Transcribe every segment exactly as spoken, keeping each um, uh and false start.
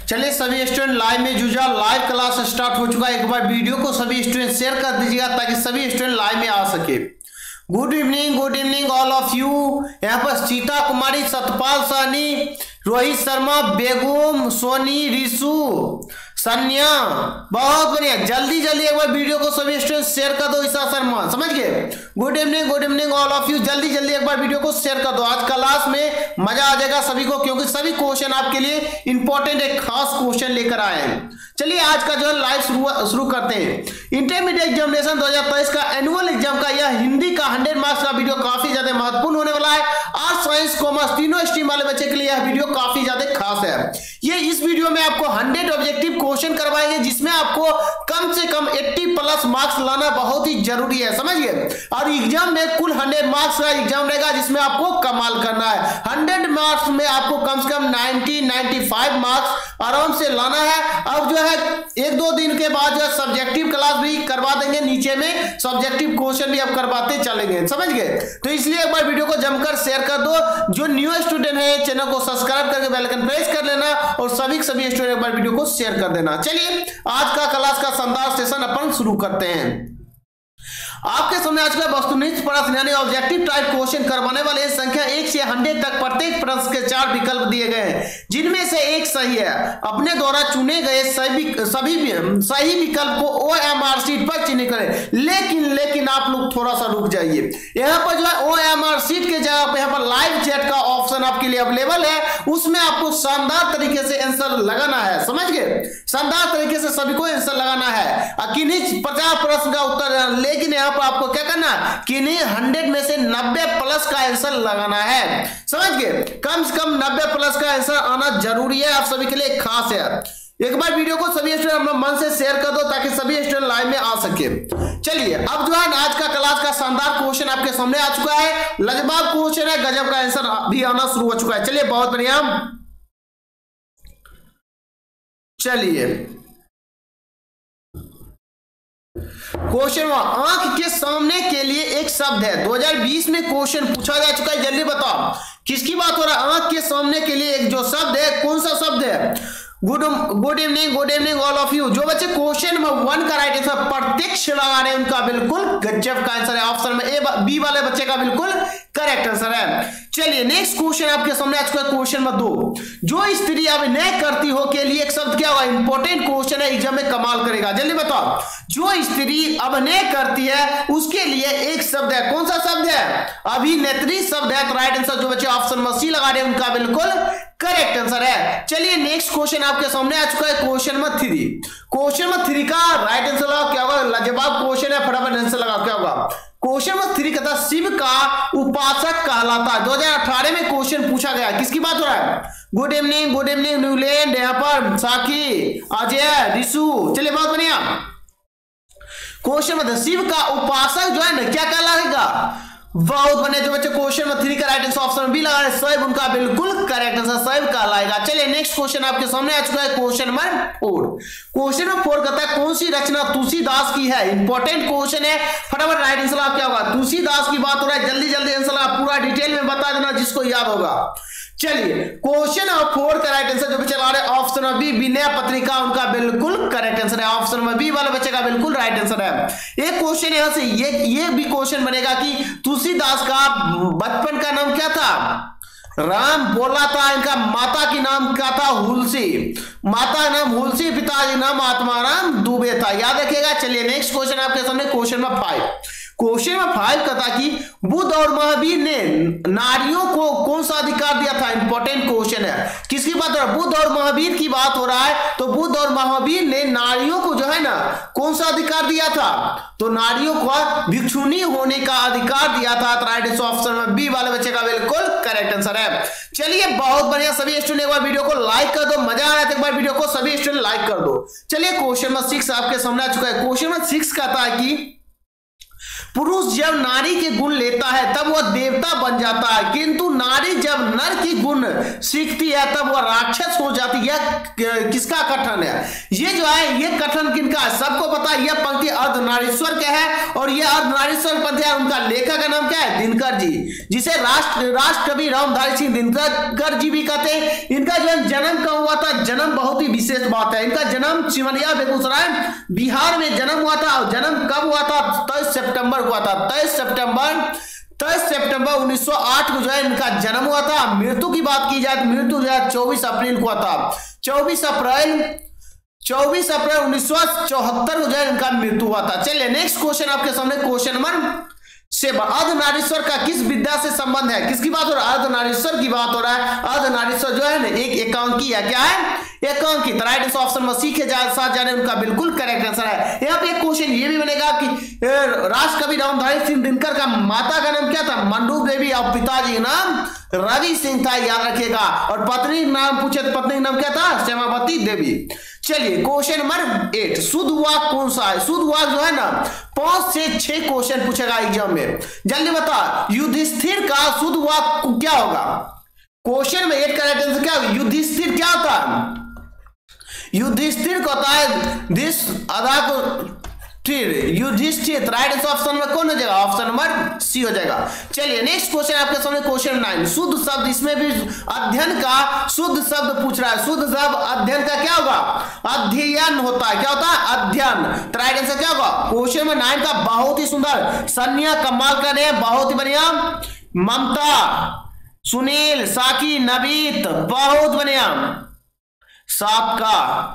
चलिए सभी student live में जुजा, लाइव क्लास स्टार्ट हो चुका है। एक बार वीडियो को सभी स्टूडेंट शेयर कर दीजिएगा ताकि सभी स्टूडेंट लाइव में आ सके। Good evening, good evening all of you. यहाँ पर सीता कुमारी, सतपाल साहनी, रोहित शर्मा, बेगम, सोनी, रिशु, सन्या, बहुत बढ़िया। जल्दी जल्दी एक बार वीडियो को सभी स्टूडेंट शेयर कर दो। ईशा शर्मा, समझ गए। Good evening, good evening all of you. जल्दी जल्दी एक बार वीडियो को शेयर कर दो। आज क्लास में मजा आ जाएगा सभी को, क्योंकि सभी क्वेश्चन आपके लिए इंपॉर्टेंट एक खास क्वेश्चन लेकर आए हैं। चलिए आज का जो है लाइव शुरू शुरू करते हैं। इंटरमीडिएट एग्जामिनेशन दो हज़ार तेईस का एनुअल एग्जाम का यह हिंदी का हंड्रेड मार्क्स का वीडियो काफी ज्यादा महत्वपूर्ण होने वाला है। आर्ट्स, साइंस, कॉमर्स तीनों स्ट्रीम वाले बच्चे के लिए यह वीडियो काफी ज्यादा खास है। ये इस वीडियो में आपको हंड्रेड ऑब्जेक्टिव क्वेश्चन करवाएंगे, जिसमें आपको कम से कम अस्सी प्लस मार्क्स लाना बहुत ही जरूरी है, समझिए। और एग्जाम में कुल हंड्रेड मार्क्स का एग्जाम रहेगा, जिसमें आपको कमाल करना है। हंड्रेड मार्क्स में आपको कम से कम नाइंटी नाइंटी फाइव मार्क्स आराम से लाना है। अब जो है एक दो दिन के बाद जो है सब्जेक्टिव क्लास भी करवा देंगे, नीचे में सब्जेक्टिव क्वेश्चन भी अब करवाते चलेंगे, समझ गए। तो इसलिए एक बार वीडियो को जमकर शेयर कर दो। जो न्यू स्टूडेंट है चैनल को सब्सक्राइब करके बेल आइकन प्रेस कर लेना, और सभी सभी स्टूडेंट एक बार वीडियो को शेयर कर देना। चलिए आज का क्लास का शानदार सेशन अपन शुरू करते हैं। आपके सामने आज का वस्तुनिष्ठ प्रश्न यानी ऑब्जेक्टिव टाइप क्वेश्चन करवाने वाले संख्या एक से हंड्रेड तक प्रत्येक प्रश्न के चार विकल्प दिए गए हैं, जिनमें से एक सही है। अपने द्वारा चुने गए सभी सभी सही विकल्प को ओ एम आर शीट पर चिन्हित करें। लेकिन लेकिन आप लोग थोड़ा सा रुक जाइए। यहाँ पर जो है ओ एम आर शीट के जगह पर यहाँ पर लाइव चैट का ऑप्शन आपके लिए अवेलेबल है, उसमें आपको शानदार तरीके से आंसर लगाना है, समझ गए। शानदार तरीके से सभी को आंसर लगाना है। किन्हीं पचास प्रश्न का उत्तर, लेकिन यहाँ पर आपको क्या करना है कि नहीं हंड्रेड में से नब्बे प्लस का आंसर लगाना है, समझ गए। कम से कम नब्बे प्लस का आंसर आना जरूरी है, आप सभी के लिए खास है। एक बार वीडियो को सभी स्टूडेंट अपना मन से शेयर कर दो ताकि सभी स्टूडेंट लाइव में आ सके। चलिए अब जो है आज का क्लास का शानदार क्वेश्चन आपके सामने आ चुका है। लाजवाब क्वेश्चन है, गजब का आंसर भी आना शुरू हो चुका है। चलिए बहुत बढ़िया। चलिए क्वेश्चन आंख के सामने के लिए एक शब्द है। दो हज़ार बीस में क्वेश्चन पूछा जा चुका है। जल्दी बताओ किसकी बात हो रहा है। आंख के सामने के लिए एक जो शब्द है, कौन सा शब्द है। Good good evening, good evening all of you. जो बच्चे क्वेश्चन नंबर वन का राइट आंसर प्रत्यक्ष लगा रहे हैं उनका बिल्कुल गजब का आंसर है। ऑप्शन में ए बी वाले बच्चे का बिल्कुल करेक्ट आंसर है। चलिए नेक्स्ट क्वेश्चन आपके सामने आ चुका है। क्वेश्चन नंबर दो, जो स्त्री अभिनय करती हो के लिए एक शब्द क्या होगा। इंपॉर्टेंट क्वेश्चन है, एग्जाम में कमाल करेगा। जल्दी बताओ, जो स्त्री अभिनय करती है उसके लिए एक शब्द है, कौन सा शब्द है। अभिनेत्री शब्द है। तो राइट आंसर जो बच्चे ऑप्शन में सी लगा रहे हैं उनका बिल्कुल करेक्ट आंसर है। चलिए नेक्स्ट क्वेश्चन आपके सामने आ चुका है। Question number three, question number three का राइट आंसर लगाओ क्या होगा। लाजवाब क्वेश्चन है, फटाफट आंसर लगाओ क्या होगा। क्वेश्चन नंबर थ्री कहता है शिव का उपासक कहलाता है। दो हज़ार अठारह में क्वेश्चन पूछा गया, किसकी बात हो रहा है। Good evening, good evening Newland, यहाँ पर साकी, अजय, रिशु। चलिए बहुत बढ़िया। क्वेश्चन नंबर शिव का उपासक जो है ना क्या कहलाएगा। बहुत बने जो बच्चे क्वेश्चन नंबर थ्री का राइट आंसर ऑप्शन बी लगा रहे हैं, शैव उनका बिल्कुल करेक्ट आंसर शैव कहलाएगा। चलिए नेक्स्ट क्वेश्चन आपके सामने आ चुका है। Question number four, question number four कहता है कौन सी रचना तुलसीदास की है। इंपॉर्टेंट क्वेश्चन है, फटाफट राइट आंसर क्या होगा। तुलसीदास की बात हो रहा है, जल्दी जल्दी आंसर पूरा डिटेल में बता देना जिसको याद होगा। चलिए क्वेश्चन नंबर फोर का राइट आंसर जो बच्चे ला रहे हैं ऑप्शन नंबर बी विनय पत्रिका उनका बिल्कुल करेक्ट आंसर है। ऑप्शन नंबर बी वाले बच्चे का बिल्कुल राइट आंसर है। एक क्वेश्चन यहां से ये ये भी क्वेश्चन बनेगा कि तुलसीदास का बचपन का नाम क्या था। राम बोला था, इनका माता की नाम क्या था, हुलसी। माता का नाम हुलसी, पिताजी नाम आत्माराम दुबे था, याद रखिएगा। चलिए नेक्स्ट क्वेश्चन आपके सामने question number five, question number five का था कि बुद्ध और महावीर ने नारियों को कौन सा अधिकार दिया था। इंपॉर्टेंट क्वेश्चन है, किसकी बात हो रहा है। बुद्ध और महावीर की बात हो रहा है। तो बुद्ध और महावीर ने नारियों को जो है ना कौन सा अधिकार दिया था। तो नारियों को भिक्षुणी होने का अधिकार दिया था। तो राइट ऑप्शन में बी वाले बच्चे का बिल्कुल करेक्ट आंसर है। चलिए बहुत बढ़िया। सभी स्टूडेंट एक बार वीडियो को लाइक कर दो, मजा आ रहा है तो एक बार वीडियो को सभी स्टूडेंट लाइक कर दो। चलिए क्वेश्चन नंबर सिक्स आपके सामने आ चुका है। क्वेश्चन नंबर सिक्स का था कि पुरुष जब नारी के गुण लेता है तब वह देवता बन जाता है, किंतु नारी जब नर की गुण सीखती है तब वह राक्षस हो जाती है। यह किसका कथन है? ये जो है ये कथन किनका है? सबको पता है, यह पंक्ति अर्धनारीश्वर का है और यह अर्धनारीश्वर पंक्ति है। उनका लेखक का नाम क्या है? दिनकर जी, जिसे राष्ट्र राष्ट्र कवि रामधारी सिंह दिनकर जी भी कहते हैं। इनका जो जन्म कब हुआ था? जन्म बहुत ही विशेष बात है। इनका जन्म सिमरिया बेगूसराय बिहार में जन्म हुआ था। और जन्म कब हुआ था? तेईस सितंबर हुआ था। तेईस सितंबर तेईस सितंबर उन्नीस सौ आठ को जो है इनका जन्म हुआ था। मृत्यु की बात की जाए तो मृत्यु जो है चौबीस अप्रैल को हुआ था। चौबीस अप्रैल चौबीस अप्रैल उन्नीस सौ चौहत्तर को जो है इनका मृत्यु हुआ था। चलिए नेक्स्ट क्वेश्चन आपके सामने, क्वेश्चन नंबर से अर्धनारीश्वर का किस विद्या से संबंध है? किसकी बात हो रहा है? अर्धनारीश्वर की बात हो रहा है। अर्धनारीश्वर जो है ना एक एकांकी है। क्या है? एकांकी। राइट ऑप्शन में सीखे जा साथ जाने उनका बिल्कुल करेक्ट आंसर है। यहाँ पे एक क्वेश्चन ये भी बनेगा कि राष्ट्र कवि रामधारी सिंह दिनकर का माता का नाम क्या था? मंडूक देवी और पिताजी का नाम रवि सिंह था, याद रखिएगा। और पत्नी नाम पूछे तो पत्नी का नाम क्या था? श्यामावती देवी। चलिए क्वेश्चन नंबर एट, शुद्ध वाक्य कौन सा है? शुद्ध वाक्य जो है ना पांच से छह क्वेश्चन पूछेगा एग्जाम में, जल्दी बता। युधिष्ठिर का शुद्ध वाक्य क्या होगा? क्वेश्चन में एट का आंसर क्या होगा? युधिष्ठिर क्या होता है? युधिष्ठिर को होता है दिस अदा को युधिष्ठिर। राइट ऑप्शन में कौन हो जाएगा? ऑप्शन नंबर सी हो जाएगा। चलिए नेक्स्ट क्वेश्चन आपके सामने, क्वेश्चन नाइन, शुद्ध शब्द। इसमें भी अध्ययन का शुद्ध शब्द पूछ रहा है। शुद्ध शब्द अध्ययन का क्या होगा? अध्ययन होता है। क्या होता है? अध्ययन। राइट आंसर क्या होगा? क्वेश्चन में नाइन का बहुत ही सुंदर, सन्या कमाल का ने बहुत ही बढ़िया, ममता, सुनील, साकी, नबीत, बहुत बढ़िया, सात का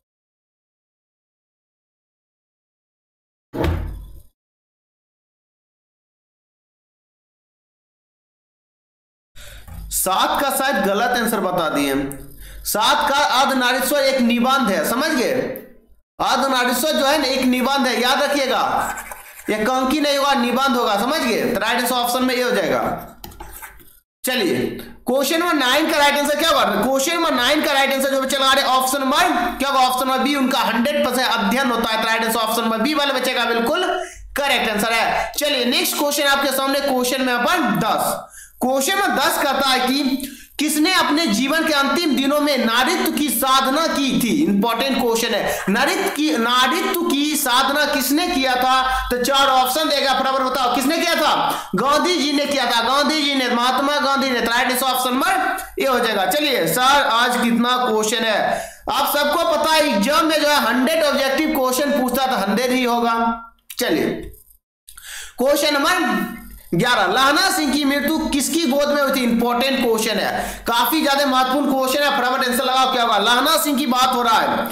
सात का शायद गलत आंसर बता दिए। सात का अर्धनारीश्वर एक निबंध है, समझ गए? अर्धनारीश्वर जो है ना एक निबंध है, याद रखिएगा। एकांकी नहीं होगा, निबंध होगा, समझ गए? तो राइट आंसर ऑप्शन में ये हो जाएगा। चलिए क्वेश्चन नंबर नाइन का राइट आंसर क्या होगा? क्वेश्चन नंबर नाइन का राइट आंसर जो चला रहे ऑप्शन नंबर क्या होगा? ऑप्शन नंबर बी, उनका हंड्रेड परसेंट अध्ययन होता है। Right answer option number B वाले बच्चे का बिल्कुल करेक्ट आंसर है। चलिए नेक्स्ट क्वेश्चन आपके सामने, क्वेश्चन में अपन दस, क्वेश्चन में दस कहता है कि किसने अपने जीवन के अंतिम दिनों में नारीत्व की साधना की थी? इंपॉर्टेंट क्वेश्चन है। नारीत्व की नारीत्व की साधना किसने किया था? तो चार ऑप्शन देगा, बराबर बताओ किसने किया था? गांधी जी ने किया था। गांधी जी ने, महात्मा गांधी ने। राइट ऑप्शन नंबर ये हो जाएगा। चलिए सर आज कितना क्वेश्चन है? आप सबको पता है एग्जाम में जो है हंड्रेड ऑब्जेक्टिव क्वेश्चन पूछता तो हंड्रेड ही होगा। चलिए क्वेश्चन नंबर ग्यारह, लहना सिंह की मृत्यु किसकी गोद में हुई थी? इंपॉर्टेंट क्वेश्चन है, काफी ज्यादा महत्वपूर्ण क्वेश्चन है। फटाफट आंसर लगाओ क्या होगा? लहना सिंह की बात हो रहा है।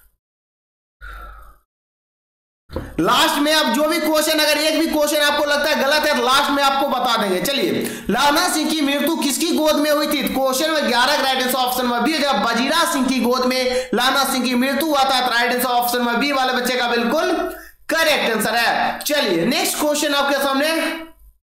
लास्ट में अब जो भी क्वेश्चन, अगर एक भी क्वेश्चन आपको लगता है गलत है तो लास्ट में आपको बता देंगे। चलिए लहना सिंह की मृत्यु किसकी गोद में हुई थी? क्वेश्चन में ग्यारह राइट आंसर ऑप्शन में बी, जब बजीरा सिंह की गोद में लहना सिंह की मृत्यु हुआ था। राइट आंसर ऑप्शन में बी वाले बच्चे का बिल्कुल करेक्ट आंसर है। चलिए नेक्स्ट क्वेश्चन आपके सामने,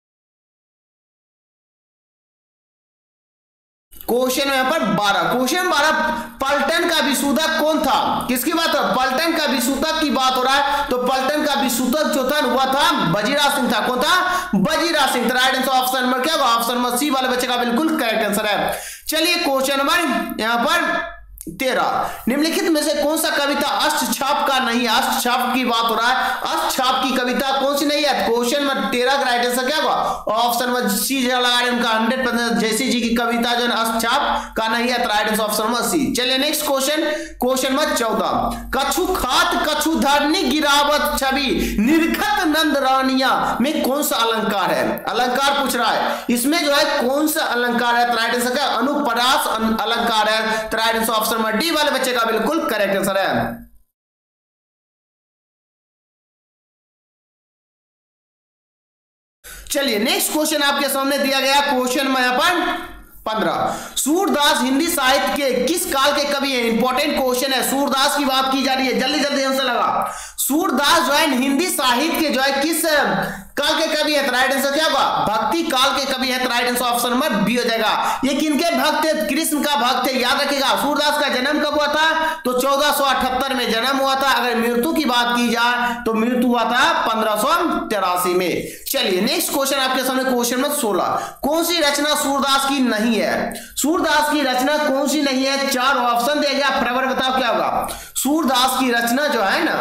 क्वेश्चन यहां पर बारह, क्वेश्चन बारह, पलटन का विशुद्धक कौन था? किसकी बात है? पलटन का विशुद्धक की बात हो रहा है। तो पलटन का विशुद्धक जो था हुआ था बजीरा सिंह था। कौन था? Bajira Singh. Right answer option number क्या होगा? ऑप्शन नंबर सी वाले बच्चे का बिल्कुल करेक्ट आंसर है। चलिए क्वेश्चन नंबर यहां पर तेरह, निम्नलिखित में से कौन सा कविता अष्टछाप का नहीं है? अष्टछाप की बात हो रहा है। अष्टछाप की कविता कौन सी नहीं है? क्वेश्चन में तेरह का राइट आंसर क्या होगा? ऑप्शन में सी लगा रहे उनका हंड्रेड परसेंट जैसी जी की कविता जो है अष्टछाप का नहीं है। राइट आंसर ऑप्शन में सी। चलिए नेक्स्ट क्वेश्चन, क्वेश्चन में चौदह, कछु खात कछु धरनी गिरावत छवि निरखत नंद रानिया में कौन सा अलंकार है? अलंकार पूछ रहा है। इसमें जो है कौन सा अलंकार है? राइट आंसर क्या? अनुप्रास अलंकार है। राइट आंसर ऑप्शन डी वाले बच्चे का बिल्कुल करेक्ट आंसर है। चलिए नेक्स्ट क्वेश्चन आपके सामने दिया गया, क्वेश्चन में यहां पर पंद्रह, सूरदास हिंदी साहित्य के किस काल के कवि हैं? इंपॉर्टेंट क्वेश्चन है, सूरदास की बात की जा रही है, जल्दी जल्दी आंसर लगा। सूरदास जो है हिंदी साहित्य के जो है किस काल के कवि है, राइट आंसर क्या होगा? भक्ति काल के कवि है, right answer option number B हो जाएगा। ये किनके भक्त थे? कृष्ण का भक्त थे, याद रखिएगा। सूरदास का जन्म कब हुआ था? तो चौदह सौ अठहत्तर में जन्म हुआ था। अगर मृत्यु की बात की जाए तो मृत्यु हुआ था पंद्रह सौ तिरासी में। चलिए नेक्स्ट क्वेश्चन आपके सामने, क्वेश्चन नंबर सोलह। कौन सी रचना सूरदास की नहीं है? सूरदास की रचना कौन सी नहीं है? चार ऑप्शन दिया गया, फटाफट बताओ क्या होगा। सूरदास की रचना जो है ना,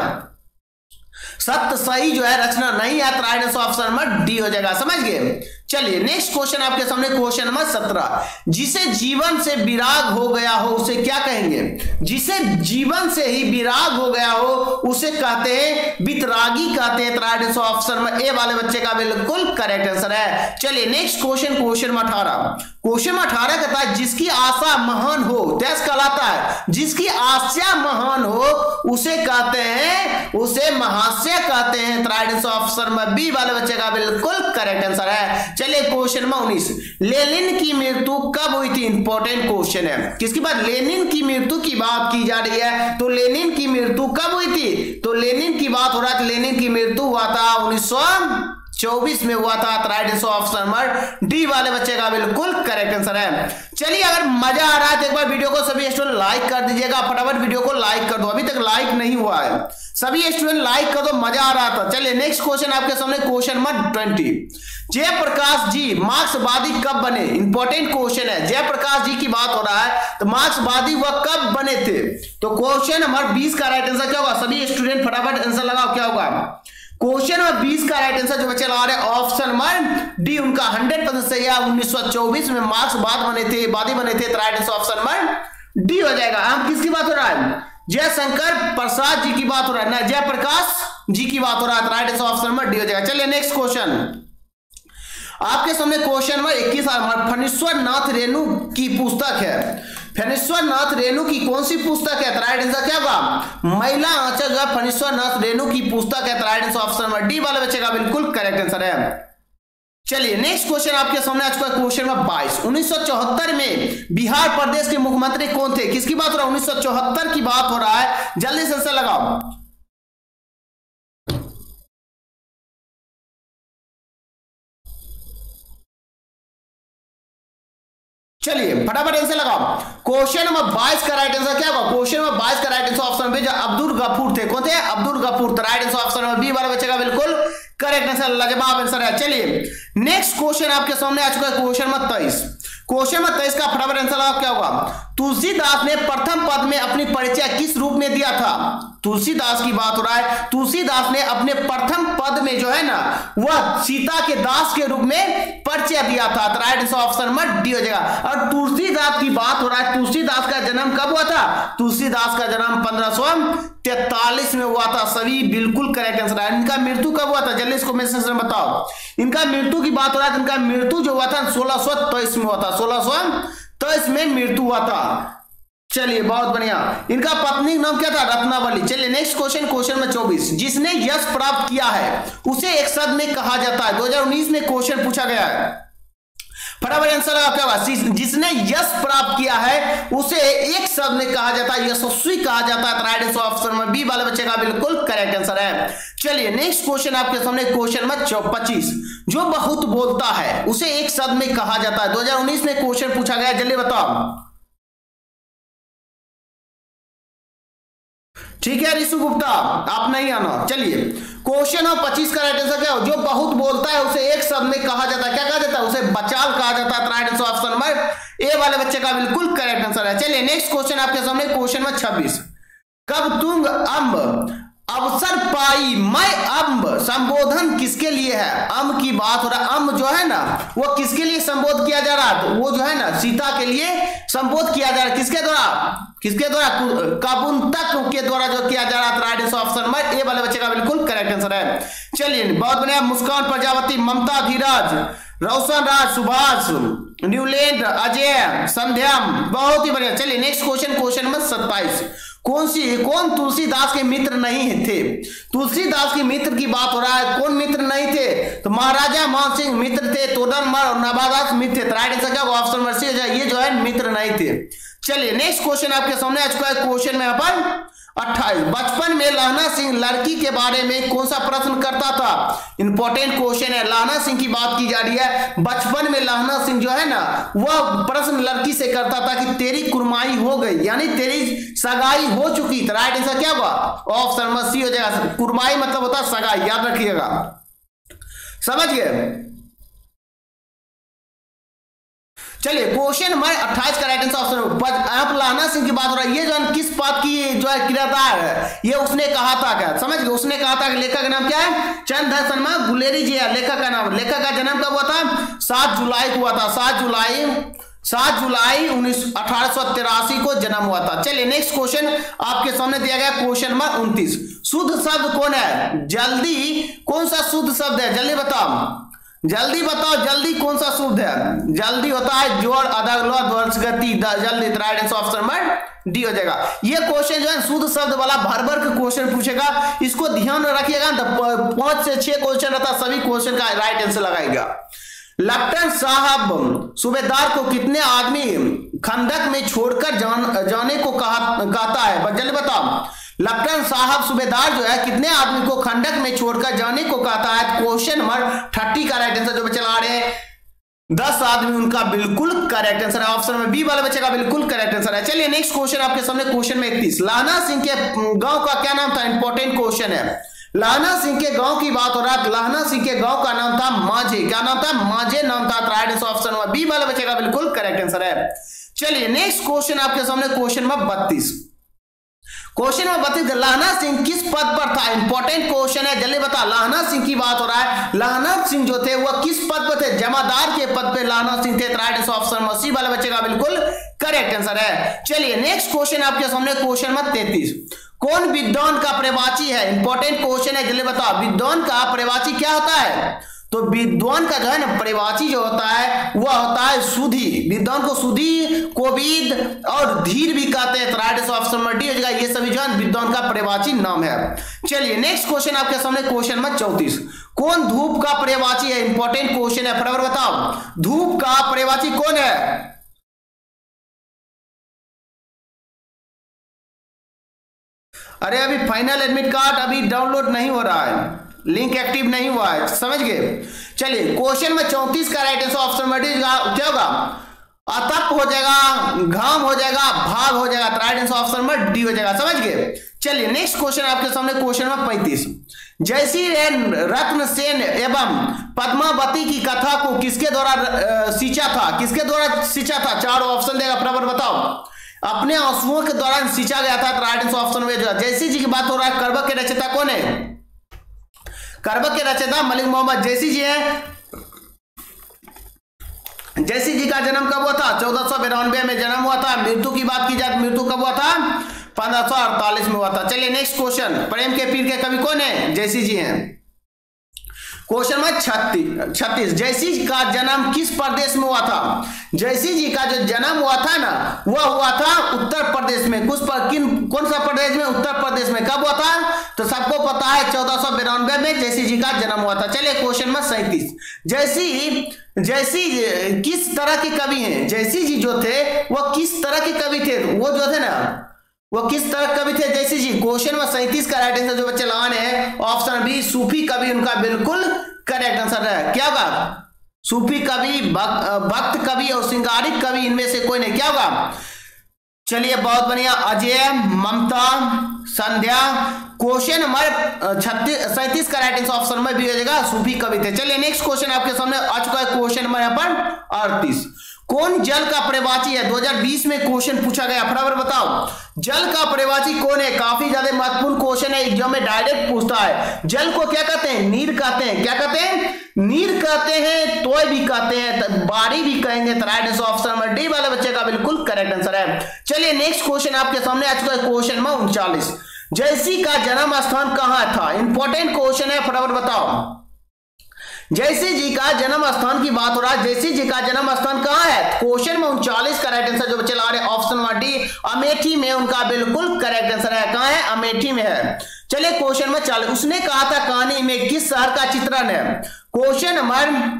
सत्य सही जो है रचना नहीं है, right answer option number D हो जाएगा। समझ गए? चलिए नेक्स्ट क्वेश्चन आपके सामने, क्वेश्चन नंबर सत्रह। जिसे जीवन से विराग हो गया हो उसे क्या कहेंगे? जिसे जीवन से ही विराग हो गया हो उसे कहते हैं वितरागी कहते हैं, right answer option number A वाले बच्चे का बिल्कुल करेक्ट आंसर है। चलिए नेक्स्ट क्वेश्चन, क्वेश्चन नंबर अठारह। क्वेश्चन नंबर अठारह कहता है जिसकी आशा महान हो, देश कहलाता है, जिसकी आशा महान हो उसे कहते हैं, उसे महाशय कहते हैं, right answer option number B वाले बच्चे का बिल्कुल करेक्ट आंसर है। चलिए क्वेश्चन नंबर उन्नीस। लेनिन की मृत्यु कब हुई थी? इंपॉर्टेंट क्वेश्चन है। किसकी बात? लेनिन की मृत्यु की बात की जा रही है। तो लेनिन की मृत्यु कब हुई थी? तो लेनिन की बात हो रहा है, लेनिन की मृत्यु हुआ था उन्नीस सौ चौबीस में हुआ था, right answer option number D वाले बच्चे का बिल्कुल करेक्ट आंसर है। चलिए अगर मजा आ रहा है तो एक बार वीडियो को सभी स्टूडेंट लाइक कर दीजिएगा, फटाफट वीडियो को लाइक कर दो, अभी तक लाइक नहीं हुआ है, सभी स्टूडेंट लाइक कर दो, मजा आ रहा था। चलिए नेक्स्ट क्वेश्चन आपके सामने, question number twenty. Jayaprakash ji मार्क्सवादी कब बने? इंपॉर्टेंट क्वेश्चन है। जयप्रकाश जी की बात हो रहा है तो मार्क्सवादी वह कब बने थे? तो क्वेश्चन नंबर बीस का राइट आंसर क्या होगा? सभी स्टूडेंट फटाफट आंसर लगाओ, क्या होगा? क्वेश्चन नंबर बीस का राइट आंसर जो बच्चे लगा रहे हैं ऑप्शन नंबर डी उनका हंड्रेड परसेंट सही है। उन्नीस सौ चौबीस में मार्क्सवाद बने थे, वादी बने थे, right answer option number D हो जाएगा। हम किसकी बात हो रहा है? जयशंकर प्रसाद जी की बात हो रहा है ना, जयप्रकाश जी की बात हो रहा है, right answer option number D हो जाएगा। चलिए नेक्स्ट क्वेश्चन आपके सामने, क्वेश्चन नंबर इक्कीस। फणीश्वर नाथ रेणु की पुस्तक है, फणीश्वर नाथ रेणु की कौन सी पुस्तक है? राइट आंसर क्या होगा? महिला आंचल जो फणीश्वर नाथ रेणु की पुस्तक है, right answer option number D वाले बच्चे का बिल्कुल करेक्ट आंसर है। चलिए नेक्स्ट क्वेश्चन आपके सामने आज का क्वेश्चन नंबर बाईस। उन्नीस सौ चौहत्तर में बिहार प्रदेश के मुख्यमंत्री कौन थे? किसकी बात हो रहा है? उन्नीस सौ चौहत्तर की बात हो रहा है, जल्दी से आंसर लगाओ। चलिए फटाफट आंसर लगाओ। क्वेश्चन नंबर बाईस का राइट आंसर क्या होगा? क्वेश्चन नंबर बाईस का right answer option B Abdul Ghafoor थे। कौन थे? Abdul Ghafoor, right answer option number B वाला बच्चे का बिल्कुल करेक्ट आंसर, लाजवाब आंसर है। चलिए नेक्स्ट क्वेश्चन आपके सामने आ चुका है, क्वेश्चन नंबर तेईस। क्वेश्चन नंबर तेईस का फटाफट आंसर लगाओ, क्या होगा? तुलसीदास ने प्रथम पद में अपनी परिचय किस रूप में दिया था? तुलसीदास की बात हो रहा है, तुलसीदास ने अपने प्रथम पद में जो है ना वह सीता के दास के रूप में परिचय दिया था, right answer option number D हो जाएगा। और तुलसीदास की बात हो रहा है, तुलसीदास का जन्म कब हुआ था? तुलसीदास का जन्म पंद्रह सौ तैतालीस में हुआ था, सभी बिल्कुल करेक्ट आंसर है। इनका मृत्यु कब हुआ था? जल्दी इसको मैसेज में बताओ। इनका मृत्यु की बात हो रहा है, इनका मृत्यु जो हुआ था सोलह सौ तेईस में हुआ था, सोलह सौ तेईस में मृत्यु हुआ था। चलिए बहुत बढ़िया। इनका पत्नी का नाम क्या था? रत्नावली। चलिए नेक्स्ट क्वेश्चन, क्वेश्चन नंबर चौबीस। जिसने यश प्राप्त किया है उसे एक शब्द में कहा जाता है। दो हज़ार उन्नीस में क्वेश्चन पूछा गया है, फटाफट आंसर लगा, क्या होगा? जिसने यश प्राप्त किया है उसे एक शब्द में कहा जाता है, यशस्वी कहा जाता है, right answer option number B वाले बच्चे का बिल्कुल करेक्ट आंसर है। चलिए नेक्स्ट क्वेश्चन आपके सामने, क्वेश्चन नंबर पच्चीस। जो बहुत बोलता है उसे एक शब्द में कहा जाता है। दो हज़ार उन्नीस में क्वेश्चन पूछा गया, जल्दी बताओ। ठीक है ऋषु गुप्ता, आप नहीं आना। चलिए क्वेश्चन और पच्चीस का राइट आंसर क्या हो? जो बहुत बोलता है उसे एक शब्द में कहा जाता है, क्या कहा जाता है? उसे बचाल कहा जाता है, right answer option number A वाले बच्चे का बिल्कुल करेक्ट आंसर है। चलिए नेक्स्ट क्वेश्चन आपके सामने, क्वेश्चन नंबर छब्बीस। कब तुम अम्ब अवसर पाई मैं अम्ब, संबोधन किसके लिए है? अम्ब की बात हो रहा है, अम्ब जो है ना वो किसके लिए संबोध किया जा रहा है? तो वो जो है ना सीता के लिए संबोध किया जा रहा है, किसके द्वारा? किसके द्वारा? काबुंतक के द्वारा जो किया जा रहा था, right answer option number A वाले बच्चे का बिल्कुल करेक्ट आंसर है। चलिए बहुत बढ़िया। मुस्कान प्रजापति, ममता धीरज, रोशन राज, सुभाष, न्यूलैंड, अजय, संध्याम, बहुत ही बढ़िया। चलिए नेक्स्ट क्वेश्चन, क्वेश्चन नंबर सत्ताईस। कौन सी कौन तुलसीदास के मित्र नहीं थे? तुलसीदास के मित्र की बात हो रहा है, कौन मित्र नहीं थे? तो महाराजा मान सिंह मित्र थे, तोडरमल और नवादास मित्र थे, राइट आंसर क्या होगा? Option number C. ये जो है मित्र नहीं थे। चलिए नेक्स्ट क्वेश्चन आपके सामने आ चुका है। क्वेश्चन में यहाँ पर अट्ठाईस, बचपन में लहना सिंह लड़की के बारे में कौन सा प्रश्न करता था? इंपॉर्टेंट क्वेश्चन है, लहना सिंह की बात की जा रही है। बचपन में लहना सिंह जो है ना वह प्रश्न लड़की से करता था कि तेरी कुरमाई हो गई, यानी तेरी सगाई हो चुकी। तो राइट आंसर क्या होगा? ऑप्शन में सी हो जाएगा। कुरमाई मतलब होता है सगाई, याद रखिएगा, समझ गए। चलिए क्वेश्चन नंबर अट्ठाईस का राइट आंसर ऑप्शन। आप लहना सिंह की बात हो रहा है, ये जो किस बात की जो है किरदार है, ये उसने कहा था क्या? समझ गए, उसने कहा था कि लेखक का नाम क्या है? चंद्रधर शर्मा गुलेरी जी है लेखक का नाम। लेखक का जन्म कब हुआ था? सात जुलाई को हुआ था। सात जुलाई सात जुलाई उन्नीस अठारह सौ तिरासी को जन्म हुआ था। चलिए नेक्स्ट क्वेश्चन आपके सामने दिया गया, क्वेश्चन नंबर उनतीस। शुद्ध शब्द कौन है? जल्दी कौन सा शुद्ध शब्द है? जल्दी बताओ, जल्दी बताओ, जल्दी कौन सा शुद्ध है? जल्दी होता है जोड़, अदगलो, गति, जल्दी। Right answer option number D हो जाएगा। ये क्वेश्चन जो है शुद्ध शब्द वाला भर भर के क्वेश्चन पूछेगा, इसको ध्यान में रखिएगा। पांच से छह क्वेश्चन रहता, सभी क्वेश्चन का राइट आंसर लगाएगा। लेफ्टिनेंट साहब सूबेदार को कितने आदमी खंदक में छोड़कर जान, जाने को कहा, कहता है? जल्दी बताओ, लेफ्टिनेंट साहब सूबेदार जो है कितने आदमी को खंडक में छोड़कर जाने को कहता है? क्वेश्चन नंबर तीस का राइट आंसर जो बच्चे ला रहे हैं दस आदमी, उनका बिल्कुल करेक्ट आंसर है। ऑप्शन में बी वाला बच्चे का बिल्कुल करेक्ट आंसर है। चलिए नेक्स्ट क्वेश्चन आपके सामने, क्वेश्चन में इकतीस। लहना सिंह के गांव का क्या नाम था? इंपॉर्टेंट क्वेश्चन है। लहना सिंह के गांव की बात हो रहा है। लहना सिंह के गांव का नाम था मांझे। क्या नाम था? मांझे नाम था। राइट आंसर ऑप्शन में बी वाला बच्चे का बिल्कुल करेक्ट आंसर है। चलिए नेक्स्ट क्वेश्चन आपके सामने, क्वेश्चन में बत्तीस। क्वेश्चन में बत्तीस, लहना सिंह किस पद पर था? इंपॉर्टेंट क्वेश्चन है, जल्दी बता। लहना सिंह की बात हो रहा है। लहना सिंह जो थे वह किस पद पर थे? जमादार के पद पे लहना सिंह थे। राइट आंसर ऑप्शन में सी वाले बच्चे का बिल्कुल करेक्ट आंसर है। चलिए नेक्स्ट क्वेश्चन आपके सामने, क्वेश्चन में तैंतीस। कौन विद्वान का प्रवाची है? इंपॉर्टेंट क्वेश्चन है, जल्दी बताओ। विद्वान का प्रवाची क्या होता है? तो विद्वान का जो है ना प्रवाची जो होता है वह होता है सुधी। विद्वान को सुधी, कोविद और धीर भी कहते हैं। राइट आंसर ऑप्शन में डी हो जाएगा। ये सभी जो है विद्वान का प्रवाची नाम है। चलिए नेक्स्ट क्वेश्चन आपके सामने, क्वेश्चन में चौंतीस। कौन धूप का प्रवाची है? इंपॉर्टेंट क्वेश्चन है, फटाफट बताओ। धूप का प्रवाची कौन है? अरे अभी फाइनल एडमिट कार्ड अभी डाउनलोड नहीं हो रहा है, लिंक एक्टिव नहीं हुआ है, समझ गए। चलिए क्वेश्चन में चौंतीस का राइट आंसर ऑप्शन में क्या होगा? अतप हो जाएगा, घाम हो जाएगा, भाग हो जाएगा। राइट आंसर ऑप्शन में डी हो जाएगा, समझ गए। चलिए नेक्स्ट क्वेश्चन आपके सामने, क्वेश्चन में पैंतीस। जैसी रत्न सेन एवं पद्मावती की कथा को किसके द्वारा सींचा था? किसके द्वारा सींचा था? चारों ऑप्शन देगा, फटाफट बताओ। अपने आंसुओं के दौरान सींचा गया था। राइट आंसर ऑप्शन में जैसी जी की बात हो रहा है। करबक के रचयिता कौन है? करबक के रचयिता मलिक मोहम्मद जैसी जी हैं। जैसी जी का जन्म कब हुआ था? चौदह सौ बिरानवे में जन्म हुआ था। मृत्यु की बात की जाए, मृत्यु कब हुआ था? पंद्रह सौ अड़तालीस में हुआ था। चलिए नेक्स्ट क्वेश्चन, प्रेम के पीर के कवि कौन है? जैसी जी हैं। क्वेश्चन में छत्तीस छत्तीस जैसी जी का जन्म किस प्रदेश में हुआ था? जैसी जी का जो जन्म हुआ था ना वह हुआ था उत्तर प्रदेश में। कुछ पर, किन कौन सा प्रदेश में? उत्तर प्रदेश में। कब हुआ था? तो सबको पता है चौदह सौ बिरानवे में जैसी जी का जन्म हुआ था। चलिए क्वेश्चन में सैंतीस। जैसी जैसी किस तरह के कवि हैं? जैसी जी जो थे वह किस तरह के कवि थे? वो जो थे ना वो किस तरह कवि थे जैसी जी? क्वेश्चन में सैंतीस का राइट आंसर जो बच्चे लगाने हैं ऑप्शन बी, सूफी कवि उनका बिल्कुल करेक्ट आंसर है। क्या होगा? सूफी कवि, भक्त कवि और श्रृंगारिक कवि, इनमें से कोई नहीं। क्या होगा? चलिए बहुत बढ़िया। अजय, ममता, संध्या। क्वेश्चन नंबर छत्तीस सैंतीस का राइट आंसर ऑप्शन में भी हो जाएगा, सूफी कवि थे। चलिए नेक्स्ट क्वेश्चन आपके सामने आ चुका है, क्वेश्चन नंबर यहाँ पर अड़तीस। कौन जल का प्रवाची है? दो हज़ार बीस में क्वेश्चन पूछा गया, फटाफट बताओ। जल का प्रवाची कौन है? काफी ज्यादा महत्वपूर्ण क्वेश्चन है, एग्जाम में डायरेक्ट पूछता है। जल को क्या कहते हैं? नीर कहते हैं। क्या कहते हैं? नीर कहते हैं, तोय भी कहते हैं, बाड़ी भी कहेंगे। Right answer option number D वाले बच्चे का बिल्कुल करेक्ट आंसर है। चलिए नेक्स्ट क्वेश्चन आपके सामने आ चुका है, क्वेश्चन में उनचालीस। जैसी का जन्म स्थान कहां था? इंपॉर्टेंट क्वेश्चन है, फटाफट बताओ। जैसी जी का जन्म स्थान की बात हो रहा है। जैसी जी का जन्म स्थान कहां है? क्वेश्चन में उनचालीस का राइट आंसर जो बच्चे ला रहे हैं ऑप्शन नंबर डी, अमेठी में उनका बिल्कुल करेक्ट आंसर है। कहां है? अमेठी में है। चलिए क्वेश्चन में चालीस। उसने कहा था कहानी में किस शहर का चित्रण है? क्वेश्चन नंबर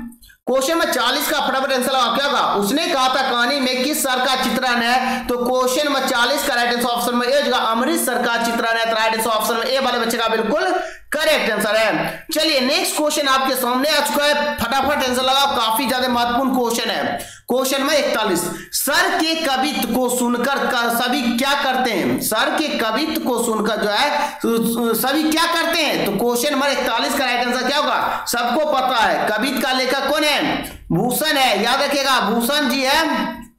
क्वेश्चन में चालीस का फटाफट आंसर लगा, क्या कहा उसने कहा था कहानी में किस सर का चित्रण है, तो क्वेश्चन में चालीस का राइट आंसर ऑप्शन में ए होगा अमरीश सर का चित्रण है, तो राइट आंसर ऑप्शन में ए वाले बच्चे का बिल्कुल करेक्ट आंसर है। चलिए नेक्स्ट क्वेश्चन आपके सामने आ चुका है, फटाफट आंसर लगाओ, काफी ज्यादा महत्वपूर्ण क्वेश्चन है। क्वेश्चन में इकतालीस, सर के कवित्व को सुनकर सभी क्या करते हैं, सर के कवित्व को सुनकर जो है सभी क्या करते हैं, तो क्वेश्चन नंबर इकतालीस का राइट आंसर क्या होगा, सबको पता है कवित्व का लेखक कौन है, भूषण है, याद रखिएगा भूषण जी है,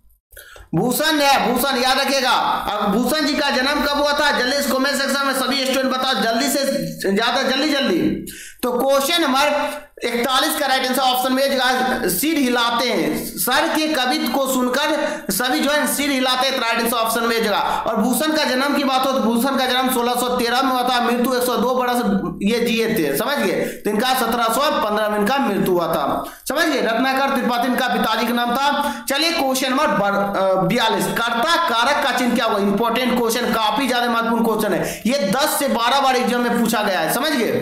भूषण है, भूषण याद रखिएगा। अब भूषण जी का जन्म कब हुआ था, जल्दी इस कमेंट सेक्शन में सभी स्टूडेंट बताओ, जल्दी से ज्यादा जल्दी जल्दी। तो क्वेश्चन नंबर इकतालीस का राइट आंसर ऑप्शन में जगह सिर हिलाते हैं, सर के कवित्व को सुनकर सभी जो है सिर हिलाते हैं, राइट आंसर ऑप्शन में जगह। और भूषण का जन्म की बात हो तो भूषण का जन्म सोलह सौ तेरह में हुआ था, मृत्यु एक सौ दो बरस ये जिए थे, समझ गए, तो इनका सत्रह सौ पंद्रह में इनका मृत्यु हुआ था, समझ गए। रत्नाकर त्रिपाठी इनका पिताजी का नाम था। चलिए क्वेश्चन नंबर बयालीस, कर्ता कारक का चिन्ह क्या हुआ, इंपॉर्टेंट क्वेश्चन, काफी ज्यादा महत्वपूर्ण क्वेश्चन है, ये दस से बारह बार एग्जाम में पूछा गया है, समझ गए।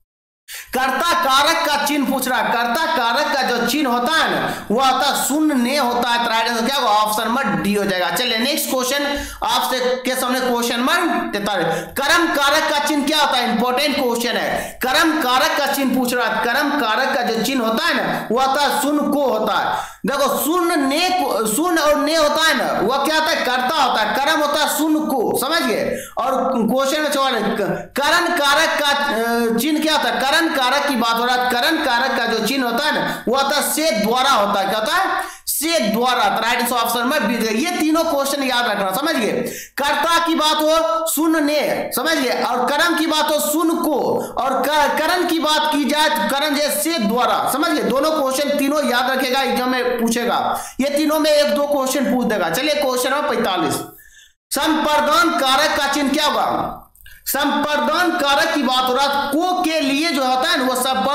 कर्ता कारक का चिन्ह पूछ रहा है, कर्ता कारक का जो चिन्ह होता है ना वो होता है शून्य ने होता है, तो राइट आंसर क्या होगा, ऑप्शन नंबर डी हो जाएगा। चलिए नेक्स्ट क्वेश्चन आपसे के सामने क्वेश्चन नंबर तैतालीस, कर्म कारक का चिन्ह क्या होता है, इंपॉर्टेंट क्वेश्चन है, कर्म कारक का चिन्ह पूछ रहा है, कर्म कारक का जो चिन्ह होता है ना वो होता है शून्य को होता है, देखो शून्य ने शून्य और ने होता है ना वह क्या होता है, कर्ता होता है, कर्म होता है शून्य को, समझ गए। और क्वेश्चन में सवाल है करण कारक का चिन्ह क्या होता है, करण कारक की बात हो रहा है, करण कारक का जो चिन्ह होता है ना वो होता है से द्वारा होता है, क्या होता है से द्वारा, राइट आंसर ऑप्शन में बी। ये तीनों क्वेश्चन याद रखना, समझ गए। कर्ता की बात हो शून्य ने, समझ गए, और कर्म की बात हो शून्य को, और करण की बात की जाए तो करण जैसे से द्वारा, समझ गए। दोनों क्वेश्चन तीनों याद रखेगा, एग्जाम में पूछेगा, ये तीनों में एक दो क्वेश्चन पूछ देगा। चलिए क्वेश्चन नंबर पैंतालीस, संपर्दन कारक का चिन्ह क्या होगा, संपर्दन कारक की बात हो रहा है, को के लिए जो होता है ना वो